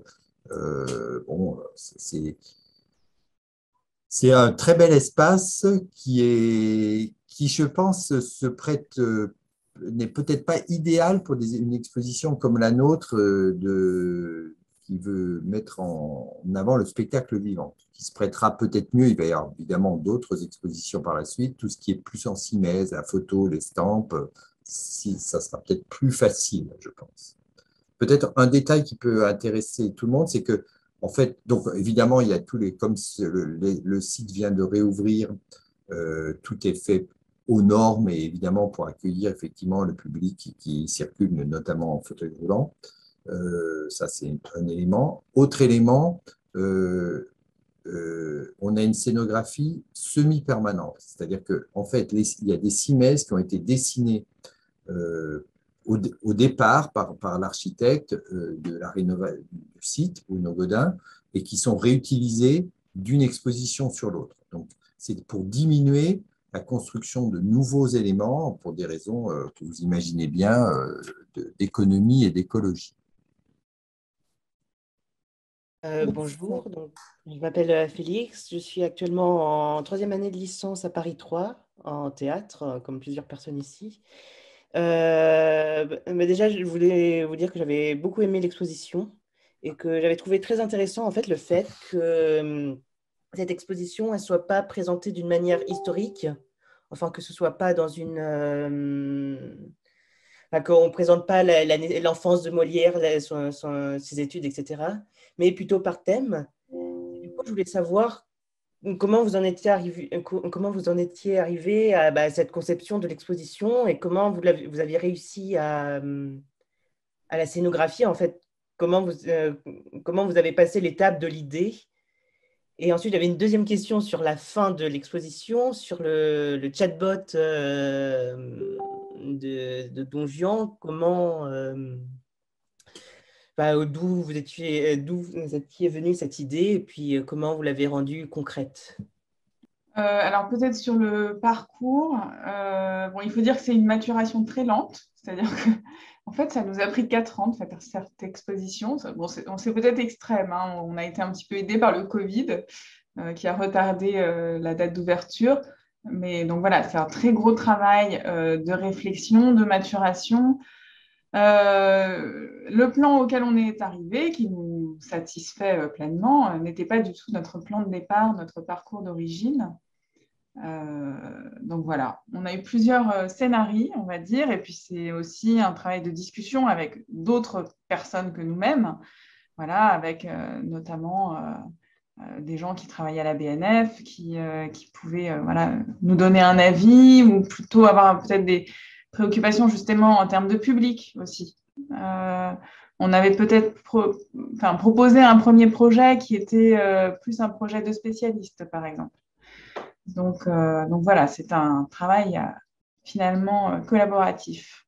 Speaker 9: c'est un très bel espace qui, je pense, se prête, n'est peut-être pas idéal pour une exposition comme la nôtre qui veut mettre en avant le spectacle vivant, qui se prêtera peut-être mieux. Il va y avoir évidemment d'autres expositions par la suite, tout ce qui est plus en simèse, la photo, l'estampes, ça sera peut-être plus facile, je pense. Peut-être un détail qui peut intéresser tout le monde, c'est que, en fait, donc évidemment, il y a comme le site vient de réouvrir, tout est fait aux normes et évidemment pour accueillir effectivement le public qui circule, notamment en fauteuil roulant. Ça, c'est un élément. Autre élément, on a une scénographie semi-permanente, c'est-à-dire qu'en fait, il y a des simèses qui ont été dessinées au départ par l'architecte de la rénovation du site, Bruno Godin, et qui sont réutilisés d'une exposition sur l'autre. Donc, c'est pour diminuer la construction de nouveaux éléments pour des raisons que vous imaginez bien d'économie et d'écologie.
Speaker 16: Bonjour, donc, je m'appelle Félix, je suis actuellement en troisième année de licence à Paris 3 en théâtre, comme plusieurs personnes ici. Mais déjà, je voulais vous dire que j'avais beaucoup aimé l'exposition et que j'avais trouvé très intéressant en fait le fait que cette exposition ne soit pas présentée d'une manière historique, enfin que ce soit pas dans une enfin, qu'on ne présente pas l'enfance de Molière, ses études, etc., mais plutôt par thème. Du coup, je voulais savoir comment vous en étiez arrivé à cette conception de l'exposition et comment vous aviez réussi à la scénographie, en fait, comment vous avez passé l'étape de l'idée. Et ensuite, j'avais une deuxième question sur la fin de l'exposition, sur le chatbot de Don Juan, d'où vous étiez venue cette idée et puis comment vous l'avez rendue concrète.
Speaker 8: Alors peut-être sur le parcours, il faut dire que c'est une maturation très lente, c'est-à-dire que en fait, ça nous a pris 4 ans de faire cette exposition. C'est peut-être extrême, hein. On a été un petit peu aidé par le Covid qui a retardé la date d'ouverture. Mais donc voilà, c'est un très gros travail de réflexion, de maturation. Le plan auquel on est arrivé, qui nous satisfait pleinement, n'était pas du tout notre plan de départ, notre parcours d'origine. Donc voilà, on a eu plusieurs scénarios, on va dire, et puis c'est aussi un travail de discussion avec d'autres personnes que nous-mêmes, voilà, avec notamment des gens qui travaillaient à la BNF, qui pouvaient voilà, nous donner un avis ou plutôt avoir peut-être des préoccupations justement en termes de public aussi. On avait peut-être proposé un premier projet qui était plus un projet de spécialiste, par exemple. Donc voilà, c'est un travail finalement collaboratif.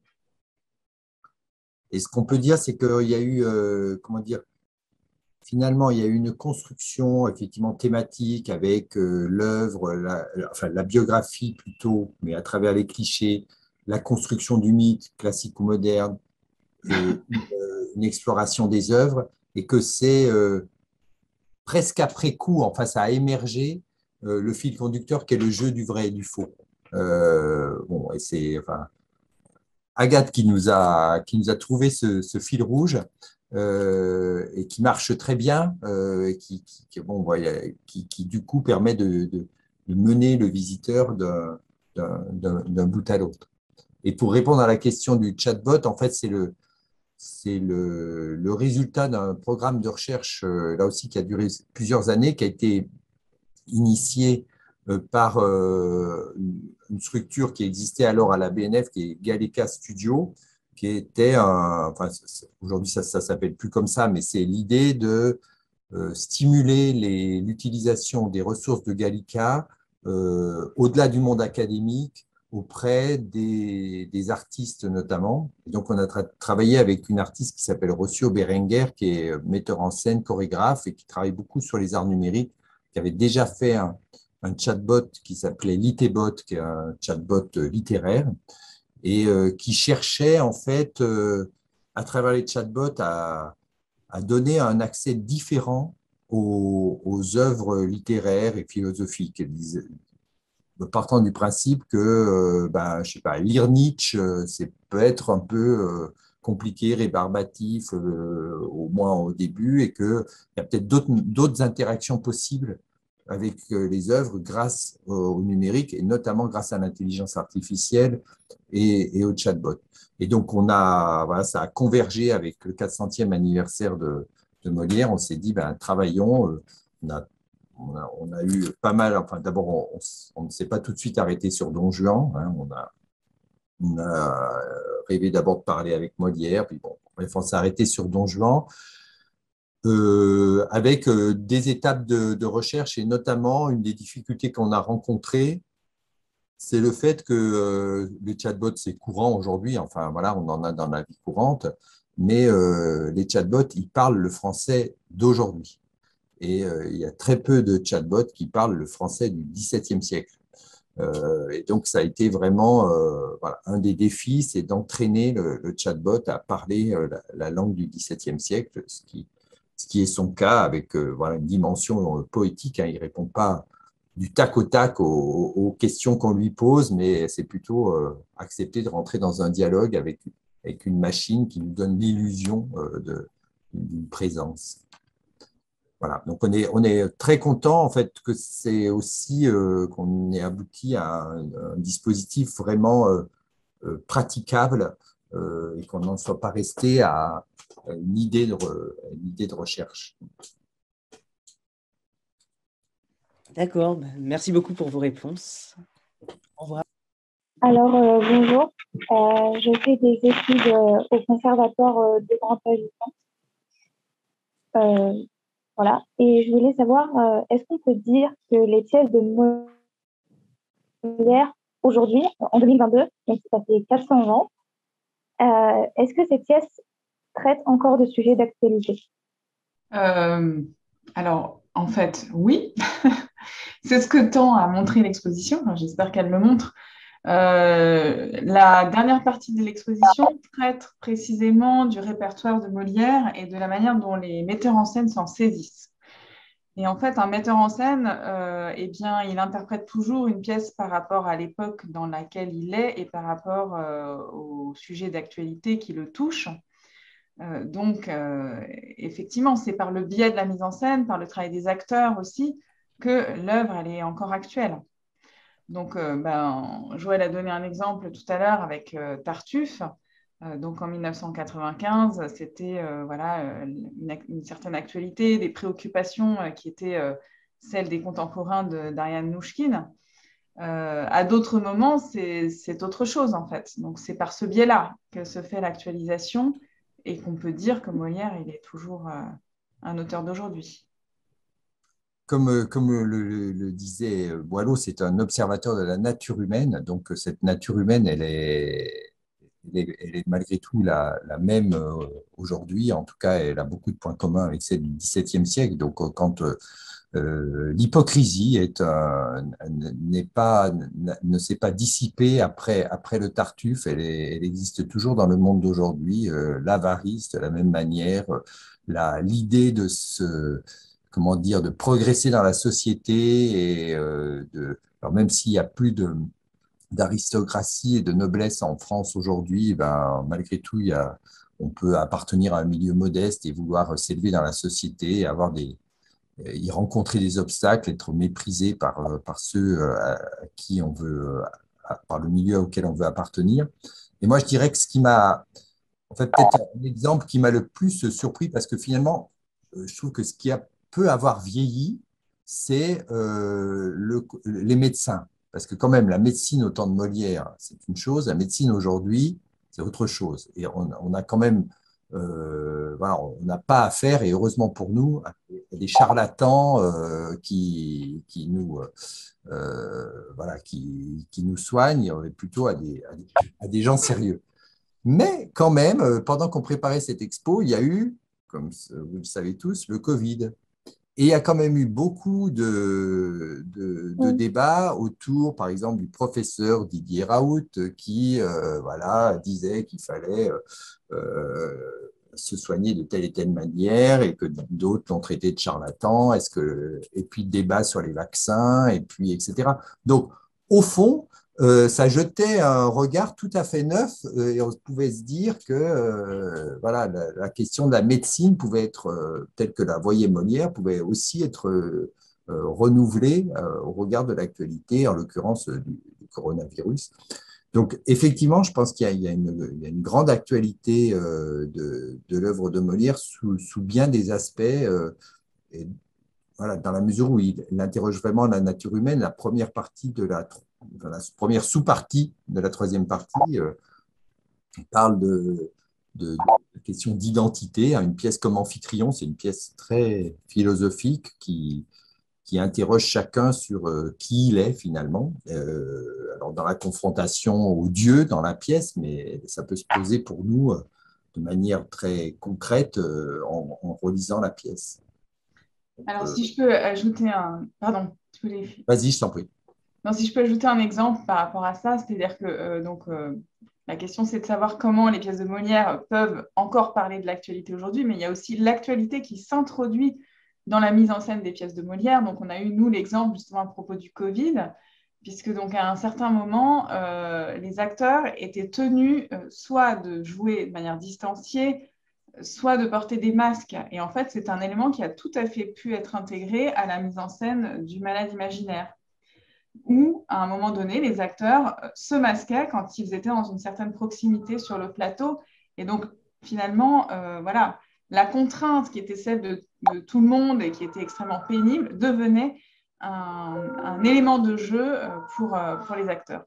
Speaker 9: Et ce qu'on peut dire, c'est qu'il y a eu, finalement, il y a eu une construction effectivement thématique avec l'œuvre, la biographie plutôt, mais à travers les clichés, la construction du mythe, classique ou moderne, et une exploration des œuvres, et que c'est presque après coup, enfin, ça a émergé le fil conducteur qui est le jeu du vrai et du faux. Et c'est Agathe qui nous a trouvé ce fil rouge et qui marche très bien, et qui du coup permet de mener le visiteur d'un bout à l'autre. Et pour répondre à la question du chatbot, en fait, c'est le résultat d'un programme de recherche, là aussi, qui a duré plusieurs années, qui a été initié par une structure qui existait alors à la BNF, qui est Gallica Studio, qui était aujourd'hui ça s'appelle plus comme ça, mais c'est l'idée de stimuler l'utilisation des ressources de Gallica au-delà du monde académique, auprès des artistes notamment. Et donc, on a travaillé avec une artiste qui s'appelle Rocio Berenguer, qui est metteur en scène, chorégraphe, et qui travaille beaucoup sur les arts numériques, qui avait déjà fait un chatbot qui s'appelait Litébot, qui est un chatbot littéraire, et qui cherchait, en fait, à travers les chatbots, à donner un accès différent aux œuvres littéraires et philosophiques. Partant du principe que, je sais pas, lire Nietzsche, c'est peut être un peu compliqué, rébarbatif, au moins au début, et qu'il y a peut-être d'autres interactions possibles avec les œuvres grâce au numérique, et notamment grâce à l'intelligence artificielle et au chatbot. Et donc, ça a convergé avec le 400e anniversaire de Molière. On s'est dit, travaillons. On a eu pas mal, d'abord, on ne s'est pas tout de suite arrêté sur Don Juan, hein, on a rêvé d'abord de parler avec Molière, puis bon, bref, on s'est arrêté sur Don Juan, avec des étapes de recherche, et notamment une des difficultés qu'on a rencontrées, c'est le fait que le chatbot, c'est courant aujourd'hui, enfin voilà, on en a dans la vie courante, mais les chatbots, ils parlent le français d'aujourd'hui. Et il y a très peu de chatbots qui parlent le français du XVIIe siècle. Et donc, ça a été vraiment voilà, un des défis, c'est d'entraîner le chatbot à parler la langue du XVIIe siècle, ce qui est son cas avec voilà, une dimension poétique. Hein. Il ne répond pas du tac au tac aux questions qu'on lui pose, mais c'est plutôt accepter de rentrer dans un dialogue avec une machine qui nous donne l'illusion d'une présence. Voilà, donc on est très content en fait que c'est aussi qu'on ait abouti à un dispositif vraiment praticable et qu'on n'en soit pas resté à une idée de recherche.
Speaker 16: D'accord, merci beaucoup pour vos réponses. Au revoir.
Speaker 5: Alors, bonjour. Je fais des études au Conservatoire de Grand-Avignon. Voilà. Et je voulais savoir, est-ce qu'on peut dire que les pièces de Molière, aujourd'hui, en 2022, donc ça fait 400 ans, est-ce que ces pièces traitent encore de sujets d'actualité?
Speaker 8: Alors, en fait, oui. C'est ce que tend à montrer l'exposition. Enfin, j'espère qu'elle le montre. La dernière partie de l'exposition traite précisément du répertoire de Molière et de la manière dont les metteurs en scène s'en saisissent. Et en fait, un metteur en scène, eh bien, il interprète toujours une pièce par rapport à l'époque dans laquelle il est et par rapport au sujet d'actualité qui le touche. Donc, effectivement, c'est par le biais de la mise en scène, par le travail des acteurs aussi, que l'œuvre, elle est encore actuelle. Donc, Joël a donné un exemple tout à l'heure avec Tartuffe. Donc, en 1995, c'était voilà, une certaine actualité, des préoccupations qui étaient celles des contemporains d'Ariane Nouchkine. À d'autres moments, c'est autre chose, en fait. Donc, c'est par ce biais-là que se fait l'actualisation et qu'on peut dire que Molière, il est toujours un auteur d'aujourd'hui.
Speaker 9: Comme le disait Boileau, c'est un observateur de la nature humaine. Donc, cette nature humaine, elle est malgré tout la même aujourd'hui. En tout cas, elle a beaucoup de points communs avec celle du XVIIe siècle. Donc, quand l'hypocrisie ne s'est pas dissipée après le Tartuffe, elle existe toujours dans le monde d'aujourd'hui. L'avarice, de la même manière, l'idée de comment dire, de progresser dans la société et alors même s'il n'y a plus d'aristocratie et de noblesse en France aujourd'hui, ben, malgré tout, on peut appartenir à un milieu modeste et vouloir s'élever dans la société, y rencontrer des obstacles, être méprisé par ceux à qui on veut, par le milieu auquel on veut appartenir. Et moi, je dirais que ce qui m'a, en fait, peut-être un exemple qui m'a le plus surpris, parce que finalement, je trouve que ce qui peut avoir vieilli, c'est les médecins. Parce que quand même, la médecine au temps de Molière, c'est une chose, la médecine aujourd'hui, c'est autre chose. Et on a quand même, voilà, on n'a pas affaire, et heureusement pour nous, à des charlatans qui nous soignent, mais plutôt à des gens sérieux. Mais quand même, pendant qu'on préparait cette expo, il y a eu, comme vous le savez tous, le Covid. Et il y a quand même eu beaucoup de débats autour, par exemple, du professeur Didier Raoult qui voilà, disait qu'il fallait se soigner de telle et telle manière et que d'autres l'ont traité de charlatan. Et puis, débat sur les vaccins, et puis, etc. Donc, au fond, ça jetait un regard tout à fait neuf et on pouvait se dire que voilà, la question de la médecine pouvait être, telle que la voyait Molière, pouvait aussi être renouvelée au regard de l'actualité, en l'occurrence du coronavirus. Donc, effectivement, je pense qu'il y a une grande actualité de l'œuvre de Molière sous bien des aspects. Et, voilà, dans la mesure où il interroge vraiment la nature humaine, la première partie la première sous-partie de la troisième partie parle de questions d'identité. Une pièce comme Amphitryon, c'est une pièce très philosophique qui interroge chacun sur qui il est finalement. Alors dans la confrontation aux dieux dans la pièce, mais ça peut se poser pour nous de manière très concrète en relisant la pièce.
Speaker 8: Alors, si je peux ajouter un... Pardon, tu voulais...
Speaker 9: Vas-y, je t'en prie.
Speaker 8: Non, si je peux ajouter un exemple par rapport à ça, c'est-à-dire que la question, c'est de savoir comment les pièces de Molière peuvent encore parler de l'actualité aujourd'hui, mais il y a aussi l'actualité qui s'introduit dans la mise en scène des pièces de Molière. Donc, on a eu, nous, l'exemple justement à propos du Covid, puisque donc à un certain moment, les acteurs étaient tenus soit de jouer de manière distanciée, soit de porter des masques. Et en fait, c'est un élément qui a tout à fait pu être intégré à la mise en scène du malade imaginaire, où, à un moment donné, les acteurs se masquaient quand ils étaient dans une certaine proximité sur le plateau. Et donc, finalement, voilà, la contrainte qui était celle de tout le monde et qui était extrêmement pénible devenait un élément de jeu pour les acteurs.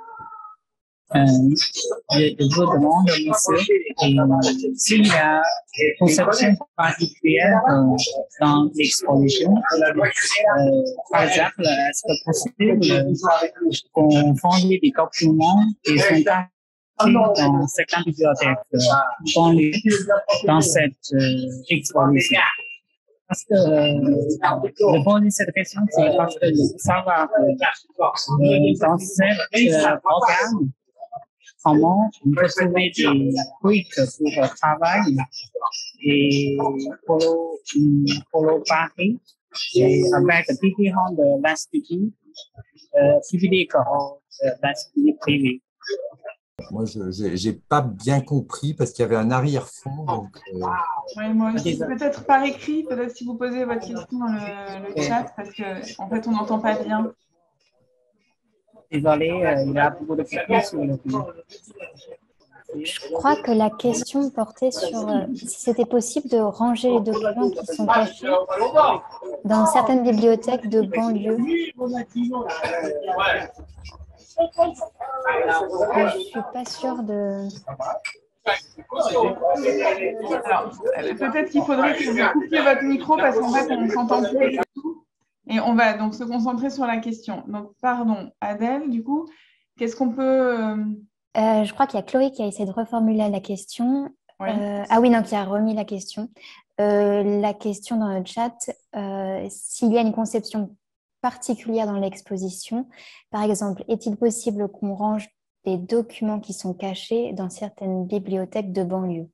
Speaker 17: Je vous demande, monsieur, s'il y a une conception particulière dans l'exposition, par exemple, est-ce que possible qu'on fonde des documents qui sont dans certaines bibliothèques dans cette exposition? Parce que je pose cette question, c'est parce que je veux savoir dans cet programme, comment on peut trouver des trucs pour le travail et pour le Paris et avec différents de l'Institut public ou l'Institut privé.
Speaker 9: Moi, je n'ai pas bien compris parce qu'il y avait un arrière-fond.
Speaker 8: Ouais, moi aussi, peut-être par écrit, peut-être si vous posez votre question dans le chat, parce qu'en fait, on n'entend pas bien.
Speaker 17: Désolé, il y a beaucoup de questions sur le film.
Speaker 13: Je crois que la question portait sur si c'était possible de ranger les documents qui sont cachés dans certaines bibliothèques de banlieue. Je ne suis pas sûre de...
Speaker 8: Alors, peut-être qu'il faudrait que vous coupiez votre micro parce qu'en fait, on ne s'entend plus du tout. Et on va donc se concentrer sur la question. Donc, pardon, Adèle, du coup, qu'est-ce qu'on peut...
Speaker 13: je crois qu'il y a Chloé qui a essayé de reformuler la question.
Speaker 8: Oui.
Speaker 13: Ah oui, non, qui a remis la question. La question dans le chat, s'il y a une conception particulière dans l'exposition, par exemple, est-il possible qu'on range des documents qui sont cachés dans certaines bibliothèques de banlieue?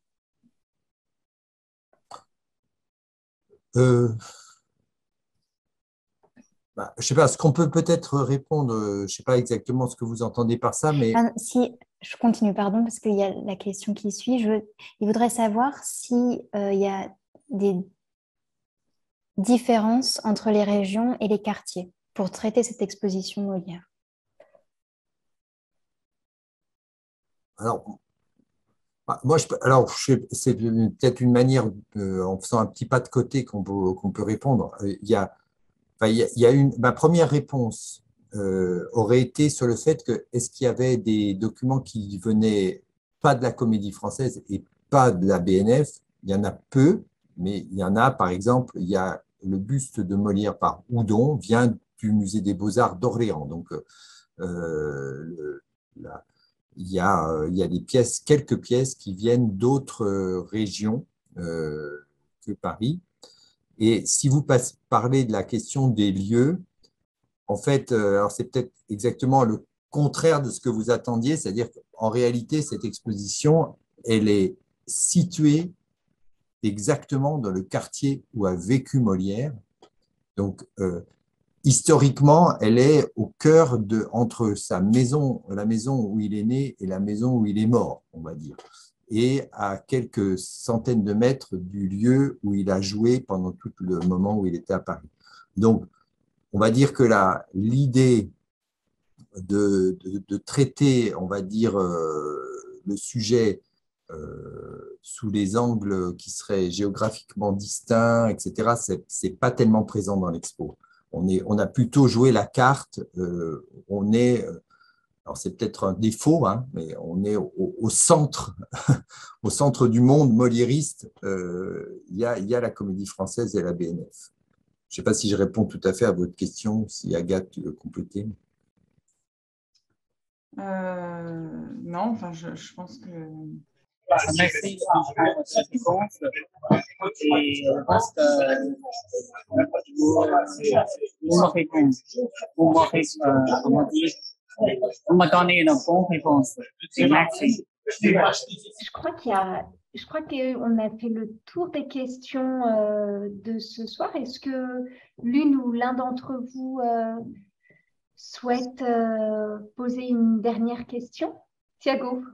Speaker 9: Je ne sais pas, ce qu'on peut peut-être répondre, je ne sais pas exactement ce que vous entendez par ça, mais…
Speaker 13: si, je continue, pardon, parce qu'il y a la question qui suit. Il voudrait savoir s'il y a des différences entre les régions et les quartiers pour traiter cette exposition Molière.
Speaker 9: Alors, moi, c'est peut-être une manière, en faisant un petit pas de côté, qu'on peut répondre. Ma première réponse aurait été sur le fait que est-ce qu'il y avait des documents qui venaient pas de la Comédie Française et pas de la BNF? Il y en a peu, mais il y en a, par exemple, il y a le buste de Molière par Houdon vient du Musée des Beaux-Arts d'Orléans. Donc, il y a des pièces, quelques pièces qui viennent d'autres régions que Paris. Et si vous parlez de la question des lieux, en fait, alors c'est peut-être exactement le contraire de ce que vous attendiez, c'est-à-dire qu'en réalité, cette exposition, elle est située exactement dans le quartier où a vécu Molière. Donc, historiquement, elle est au cœur entre sa maison, la maison où il est né et la maison où il est mort, on va dire, et à quelques centaines de mètres du lieu où il a joué pendant tout le moment où il était à Paris. Donc, on va dire que l'idée de traiter, on va dire, le sujet sous les angles qui seraient géographiquement distincts, etc., c'est pas tellement présent dans l'expo. On a plutôt joué la carte, alors c'est peut-être un défaut, hein, mais on est au centre, au centre du monde moliériste. Il y a la Comédie Française et la BNF. Je ne sais pas si je réponds tout à fait à votre question, si Agathe, tu veux compléter.
Speaker 8: Non, enfin, je pense que...
Speaker 17: Merci pour votre réponse. Et je pense que vous me donnez une bonne réponse. Merci.
Speaker 1: Je crois qu'on a fait le tour des questions de ce soir. Est-ce que l'une ou l'un d'entre vous souhaite poser une dernière question? Thiago.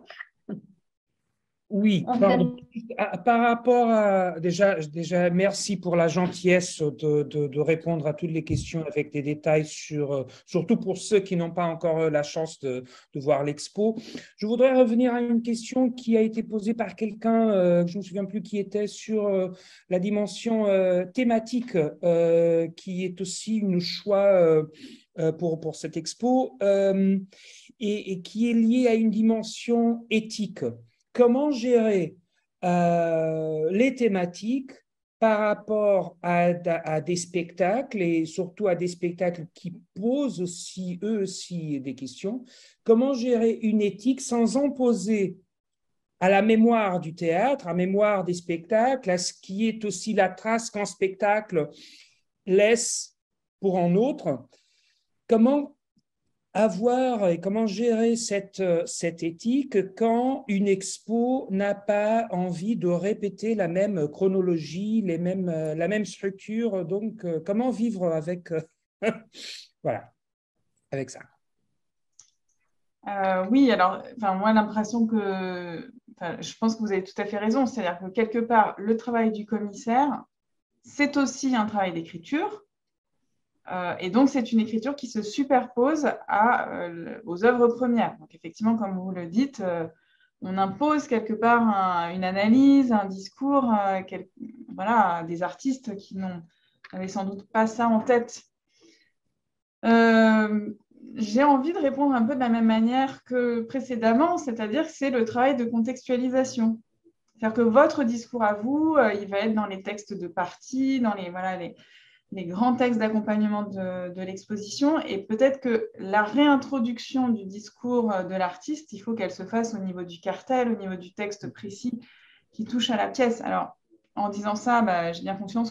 Speaker 12: Oui, pardon. Par rapport à... Déjà, merci pour la gentillesse de répondre à toutes les questions avec des détails, surtout pour ceux qui n'ont pas encore la chance de voir l'expo. Je voudrais revenir à une question qui a été posée par quelqu'un, je ne me souviens plus qui était, sur la dimension thématique, qui est aussi une choix pour cette expo, et qui est liée à une dimension éthique. Comment gérer les thématiques par rapport à des spectacles et surtout à des spectacles qui posent aussi, eux aussi, des questions. Comment gérer une éthique sans imposer à la mémoire du théâtre, à la mémoire des spectacles, à ce qui est aussi la trace qu'un spectacle laisse pour un autre. Comment avoir et comment gérer cette éthique quand une expo n'a pas envie de répéter la même chronologie, la même structure. Donc, comment vivre avec, voilà, avec ça.
Speaker 8: Oui, alors, moi, l'impression que, je pense que vous avez tout à fait raison, c'est-à-dire que quelque part, le travail du commissaire, c'est aussi un travail d'écriture. Et donc, c'est une écriture qui se superpose aux œuvres premières. Donc, effectivement, comme vous le dites, on impose quelque part une analyse, un discours, voilà, à des artistes qui n'avaient sans doute pas ça en tête. J'ai envie de répondre un peu de la même manière que précédemment, c'est-à-dire que c'est le travail de contextualisation. C'est-à-dire que votre discours à vous, il va être dans les textes de partie, dans les grands textes d'accompagnement de l'exposition, et peut-être que la réintroduction du discours de l'artiste, il faut qu'elle se fasse au niveau du cartel, au niveau du texte précis qui touche à la pièce. Alors, en disant ça, j'ai bien conscience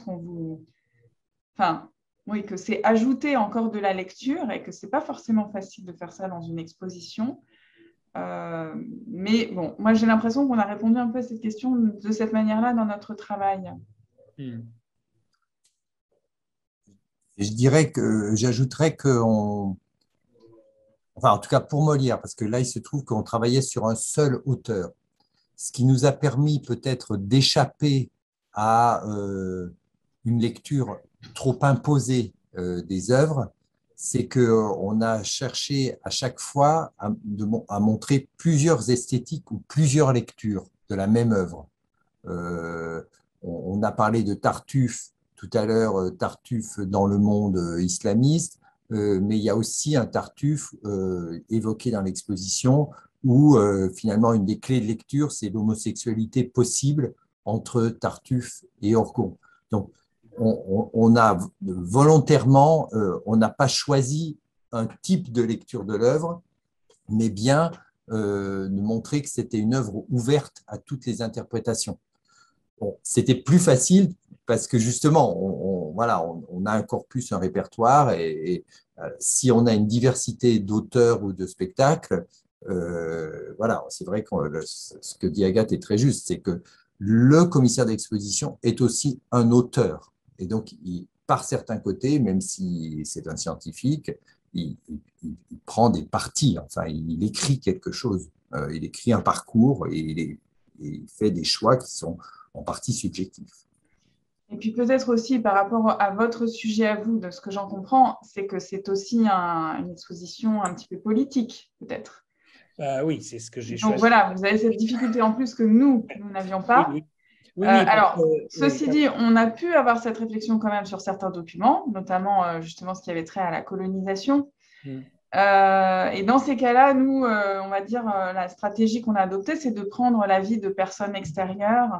Speaker 8: que c'est ajouter encore de la lecture et que ce n'est pas forcément facile de faire ça dans une exposition. Mais bon, moi, j'ai l'impression qu'on a répondu un peu à cette question de cette manière-là dans notre travail.
Speaker 9: Et je dirais que j'ajouterais en tout cas pour Molière, parce que là, il se trouve qu'on travaillait sur un seul auteur, ce qui nous a permis peut-être d'échapper à une lecture trop imposée des œuvres, c'est qu'on a cherché à chaque fois à montrer plusieurs esthétiques ou plusieurs lectures de la même œuvre. On a parlé de Tartuffe tout à l'heure, Tartuffe dans le monde islamiste, mais il y a aussi un Tartuffe évoqué dans l'exposition où finalement une des clés de lecture, c'est l'homosexualité possible entre Tartuffe et Orgon. Donc, on a volontairement, on n'a pas choisi un type de lecture de l'œuvre, mais bien de montrer que c'était une œuvre ouverte à toutes les interprétations. Bon, c'était plus facile parce que justement, on a un corpus, un répertoire, et si on a une diversité d'auteurs ou de spectacles, c'est vrai que ce que dit Agathe est très juste, c'est que le commissaire d'exposition est aussi un auteur. Et donc, par certains côtés, même si c'est un scientifique, il prend des parties, enfin, il écrit quelque chose, il écrit un parcours et il fait des choix qui sont en partie subjectifs.
Speaker 8: Et puis peut-être aussi par rapport à votre sujet à vous, de ce que j'en comprends, c'est que c'est aussi une exposition un petit peu politique, peut-être.
Speaker 12: Oui, c'est ce que j'ai choisi.
Speaker 8: Donc voilà, vous avez cette difficulté en plus que nous n'avions pas.
Speaker 12: Oui,
Speaker 8: ceci dit, on a pu avoir cette réflexion quand même sur certains documents, notamment justement ce qui avait trait à la colonisation. Et dans ces cas-là, nous, on va dire, la stratégie qu'on a adoptée, c'est de prendre l'avis de personnes extérieures,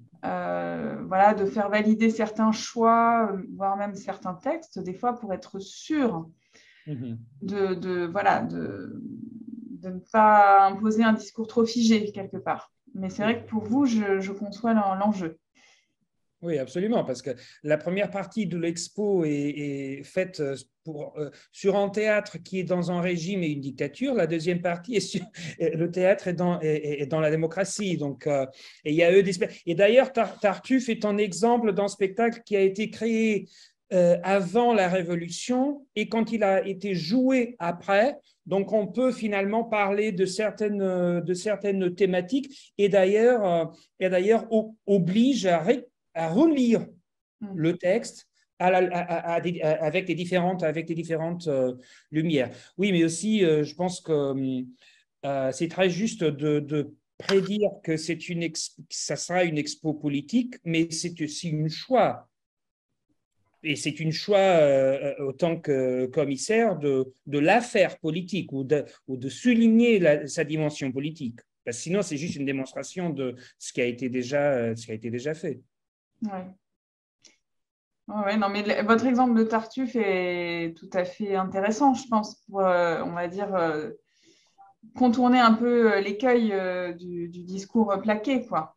Speaker 8: de faire valider certains choix, voire même certains textes, des fois pour être sûr de ne pas imposer un discours trop figé quelque part. Mais c'est vrai que pour vous, je conçois l'enjeu.
Speaker 12: Oui, absolument, parce que la première partie de l'expo est faite sur un théâtre qui est dans un régime et une dictature. La deuxième partie est sur le théâtre est dans la démocratie. Donc, et il y a et d'ailleurs, Tartuffe est un exemple d'un spectacle qui a été créé avant la Révolution et quand il a été joué après. Donc, on peut finalement parler de certaines thématiques et d'ailleurs oblige à relire le texte avec les différentes lumières. Oui, mais aussi, je pense que c'est très juste de prédire que ça sera une expo politique, mais c'est aussi une choix. Et c'est une choix, autant que commissaire, de la faire politique ou de souligner sa dimension politique. Parce que sinon, c'est juste une démonstration de ce qui a été déjà fait.
Speaker 8: Ouais. Ouais, non, mais votre exemple de Tartuffe est tout à fait intéressant, je pense, pour, on va dire, contourner un peu l'écueil du discours plaqué, quoi.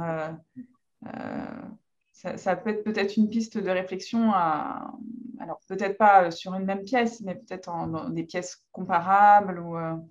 Speaker 8: Ça peut être peut-être une piste de réflexion, alors peut-être pas sur une même pièce, mais peut-être dans des pièces comparables.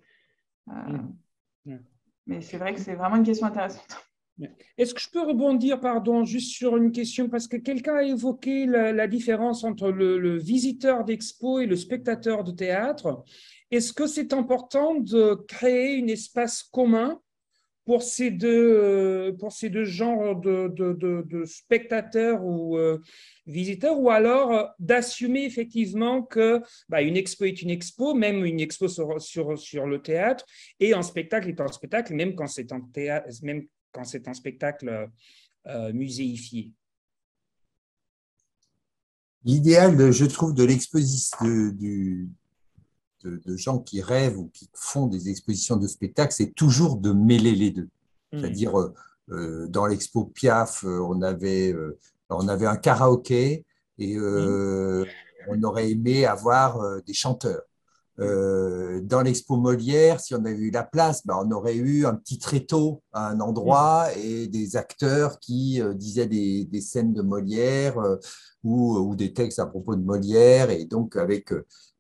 Speaker 8: Mais c'est vrai que c'est vraiment une question intéressante.
Speaker 12: Est-ce que je peux rebondir, pardon, juste sur une question, parce que quelqu'un a évoqué la différence entre le visiteur d'expo et le spectateur de théâtre. Est-ce que c'est important de créer un espace commun pour ces deux genres de spectateurs ou visiteurs, ou alors d'assumer effectivement que une expo est une expo, même une expo sur le théâtre, et un spectacle est un spectacle, même quand c'est un théâtre, même quand c'est un spectacle muséifié.
Speaker 9: L'idéal, je trouve, de l'exposition de gens qui rêvent ou qui font des expositions de spectacles, c'est toujours de mêler les deux. C'est-à-dire, dans l'expo Piaf, on avait un karaoké et on aurait aimé avoir des chanteurs. Dans l'expo Molière, si on avait eu la place, on aurait eu un petit tréteau à un endroit et des acteurs qui disaient des scènes de Molière ou des textes à propos de Molière, et donc avec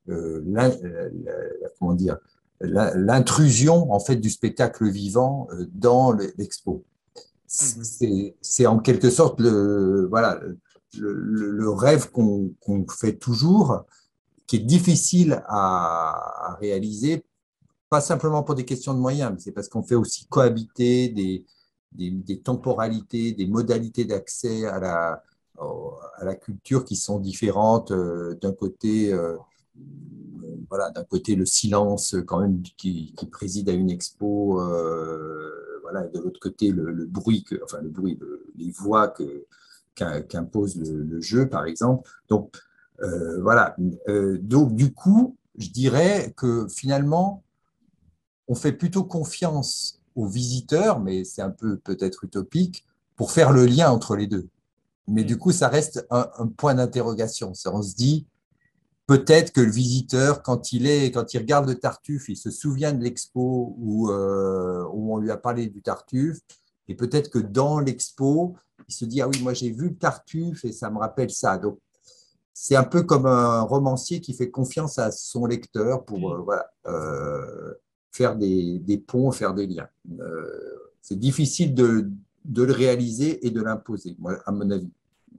Speaker 9: comment dire, l'intrusion en fait du spectacle vivant dans l'expo. C'est en quelque sorte le rêve qu'on fait toujours, qui est difficile à réaliser, pas simplement pour des questions de moyens, mais c'est parce qu'on fait aussi cohabiter des temporalités, des modalités d'accès à la culture qui sont différentes. D'un côté, d'un côté le silence quand même qui préside à une expo, et de l'autre côté le bruit, les voix qu'impose le jeu, par exemple. Donc, donc, du coup, je dirais que finalement, on fait plutôt confiance aux visiteurs, mais c'est un peu peut-être utopique, pour faire le lien entre les deux. Mais du coup, ça reste un point d'interrogation. On se dit, peut-être que le visiteur, quand il regarde le Tartuffe, il se souvient de l'expo où on lui a parlé du Tartuffe, et peut-être que dans l'expo, il se dit, ah oui, moi j'ai vu le Tartuffe et ça me rappelle ça. Donc, c'est un peu comme un romancier qui fait confiance à son lecteur pour faire des ponts, faire des liens. C'est difficile de le réaliser et de l'imposer, à mon avis.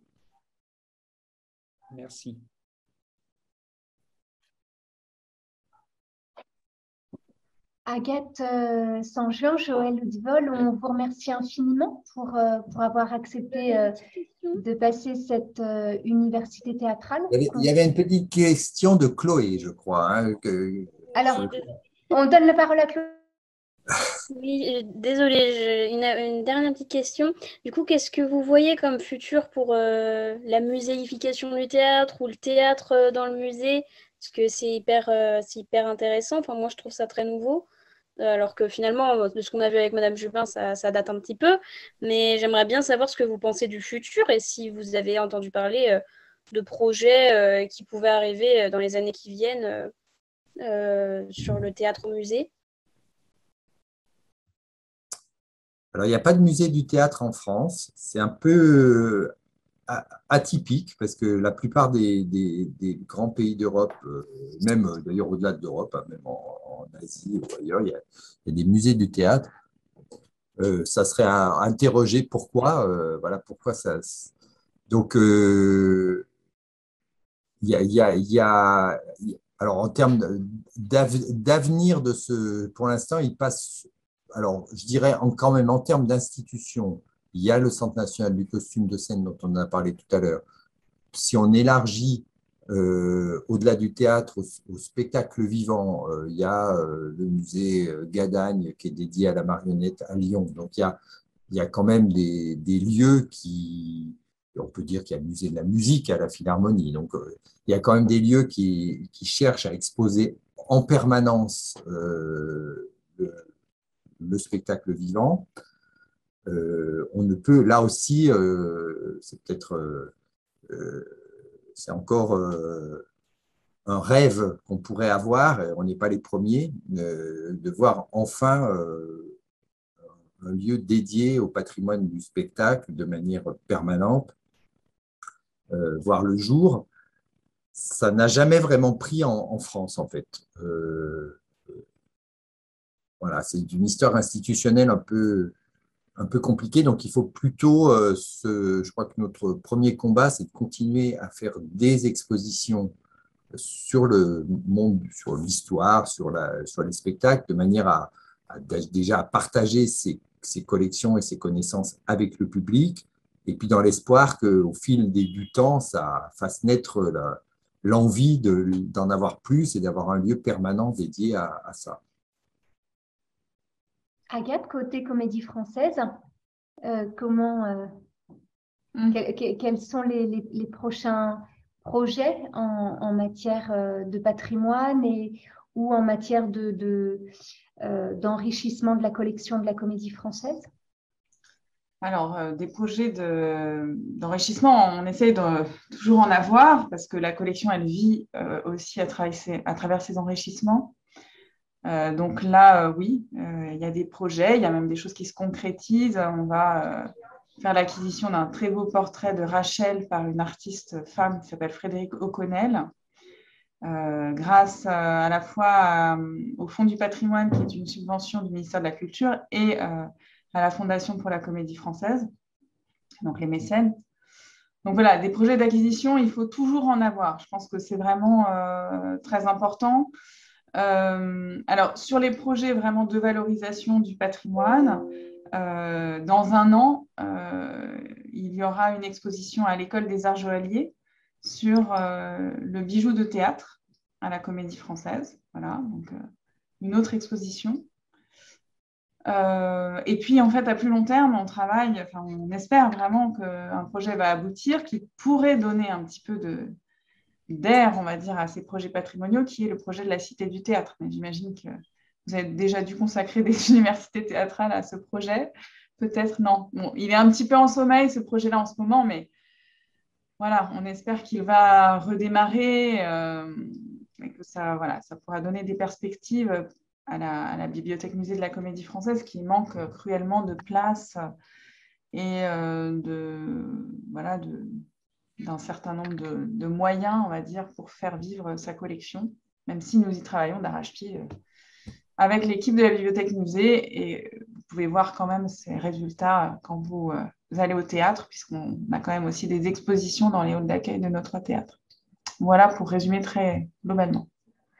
Speaker 12: Merci.
Speaker 1: Agathe Saint-Jean, Joël Oudevol, on vous remercie infiniment pour avoir accepté de passer cette université théâtrale.
Speaker 9: Il y avait une petite question de Chloé, je crois.
Speaker 1: Alors, on donne la parole à Chloé.
Speaker 14: Oui, désolée, une dernière petite question. Du coup, qu'est-ce que vous voyez comme futur pour la muséification du théâtre ou le théâtre dans le musée? Parce que c'est hyper intéressant. Enfin, moi, je trouve ça très nouveau. Alors que finalement, de ce qu'on a vu avec Madame Jupin, ça date un petit peu. Mais j'aimerais bien savoir ce que vous pensez du futur et si vous avez entendu parler de projets qui pouvaient arriver dans les années qui viennent sur le théâtre au musée.
Speaker 9: Alors, il n'y a pas de musée du théâtre en France. C'est un peu atypique parce que la plupart des grands pays d'Europe, même d'ailleurs au-delà de l'Europe, hein, même en Asie ou ailleurs, il y a des musées du théâtre. Ça serait à interroger pourquoi, voilà, pourquoi ça. Donc, alors en termes d'avenir de ce, pour l'instant, il passe. Alors, je dirais quand même en termes d'institution, il y a le Centre national du costume de scène dont on a parlé tout à l'heure. Si on élargit au-delà du théâtre au spectacle vivant, il y a le musée Gadagne qui est dédié à la marionnette à Lyon. Donc, il y a quand même des lieux qui, on peut dire qu'il y a le musée de la musique à la Philharmonie. Donc, il y a quand même des lieux qui cherchent à exposer en permanence le spectacle vivant. On ne peut, là aussi, c'est peut-être, c'est encore un rêve qu'on pourrait avoir, on n'est pas les premiers, de voir enfin un lieu dédié au patrimoine du spectacle de manière permanente, voir le jour. Ça n'a jamais vraiment pris en France, en fait. Voilà, c'est une histoire institutionnelle un peu compliquée, donc il faut plutôt, je crois que notre premier combat, c'est de continuer à faire des expositions sur le monde, sur l'histoire, sur les spectacles, de manière déjà à partager ces collections et ces connaissances avec le public, et puis dans l'espoir qu'au fil du temps, ça fasse naître l'envie d'en avoir plus et d'avoir un lieu permanent dédié à ça.
Speaker 1: Agathe, côté Comédie Française, quels sont les prochains projets en matière de patrimoine ou en matière d'enrichissement de la collection de la Comédie Française?
Speaker 8: Alors, des projets d'enrichissement, on essaie de toujours en avoir parce que la collection, elle vit aussi à travers ses enrichissements. Donc là, oui, il y a des projets, il y a même des choses qui se concrétisent. On va faire l'acquisition d'un très beau portrait de Rachel par une artiste femme qui s'appelle Frédérique O'Connell, grâce à la fois au Fonds du patrimoine, qui est une subvention du ministère de la Culture, et à la Fondation pour la Comédie Française, donc les mécènes. Donc voilà, des projets d'acquisition, il faut toujours en avoir. Je pense que c'est vraiment très important. Alors, sur les projets vraiment de valorisation du patrimoine, dans un an, il y aura une exposition à l'École des Arts Joailliers sur le bijou de théâtre à la Comédie Française. Voilà, donc une autre exposition. Et puis, en fait, à plus long terme, on espère vraiment qu'un projet va aboutir qui pourrait donner un petit peu d'air, on va dire, à ces projets patrimoniaux, qui est le projet de la Cité du Théâtre. Mais j'imagine que vous avez déjà dû consacrer des universités théâtrales à ce projet. Peut-être non. Bon, il est un petit peu en sommeil, ce projet-là, en ce moment, mais voilà, on espère qu'il va redémarrer et que ça pourra donner des perspectives à la Bibliothèque-Musée de la Comédie Française, qui manque cruellement de place et d'un certain nombre de moyens, on va dire, pour faire vivre sa collection, même si nous y travaillons d'arrache-pied avec l'équipe de la Bibliothèque-Musée. Et vous pouvez voir quand même ces résultats quand vous allez au théâtre, puisqu'on a quand même aussi des expositions dans les halls d'accueil de notre théâtre. Voilà pour résumer très globalement.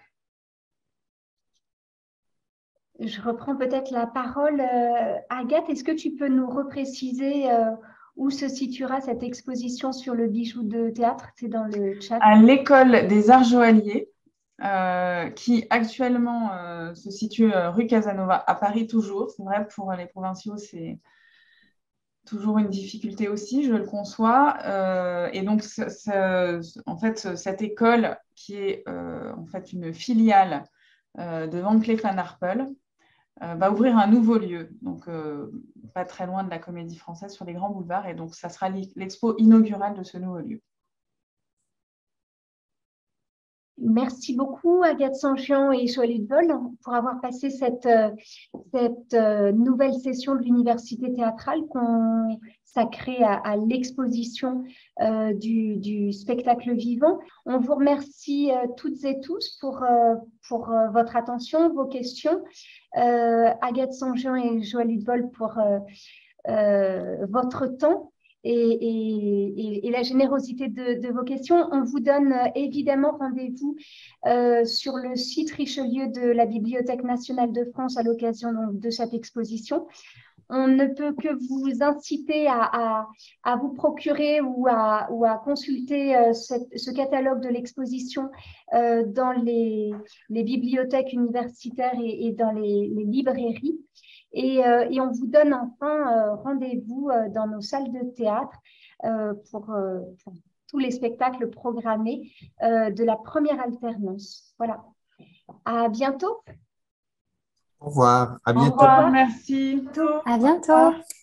Speaker 1: Je reprends peut-être la parole. Agathe, est-ce que tu peux nous repréciser où se situera cette exposition sur le bijou de théâtre? C'est dans le chat.
Speaker 8: À l'École des Arts Joailliers, qui actuellement se situe rue Casanova, à Paris toujours. C'est vrai, pour les provinciaux, c'est toujours une difficulté aussi, je le conçois. Et donc, en fait, cette école, qui est en fait une filiale de Van Cleef & Arpels, va ouvrir un nouveau lieu, donc pas très loin de la Comédie Française, sur les grands boulevards, et donc ça sera l'expo inaugurale de ce nouveau lieu.
Speaker 1: Merci beaucoup Agathe Sanchian et Joël Hudvol pour avoir passé cette nouvelle session de l'Université théâtrale consacrée à l'exposition du spectacle vivant. On vous remercie toutes et tous pour votre attention, vos questions. Agathe Sanchian et Joël Hudvol pour votre temps. Et la générosité de vos questions. On vous donne évidemment rendez-vous sur le site Richelieu de la Bibliothèque nationale de France à l'occasion de cette exposition. On ne peut que vous inciter à vous procurer ou à consulter ce catalogue de l'exposition dans les bibliothèques universitaires et dans les librairies. Et on vous donne enfin rendez-vous dans nos salles de théâtre pour tous les spectacles programmés de la première alternance. Voilà. À bientôt.
Speaker 9: Au revoir. À bientôt.
Speaker 8: Au revoir, merci.
Speaker 13: À bientôt.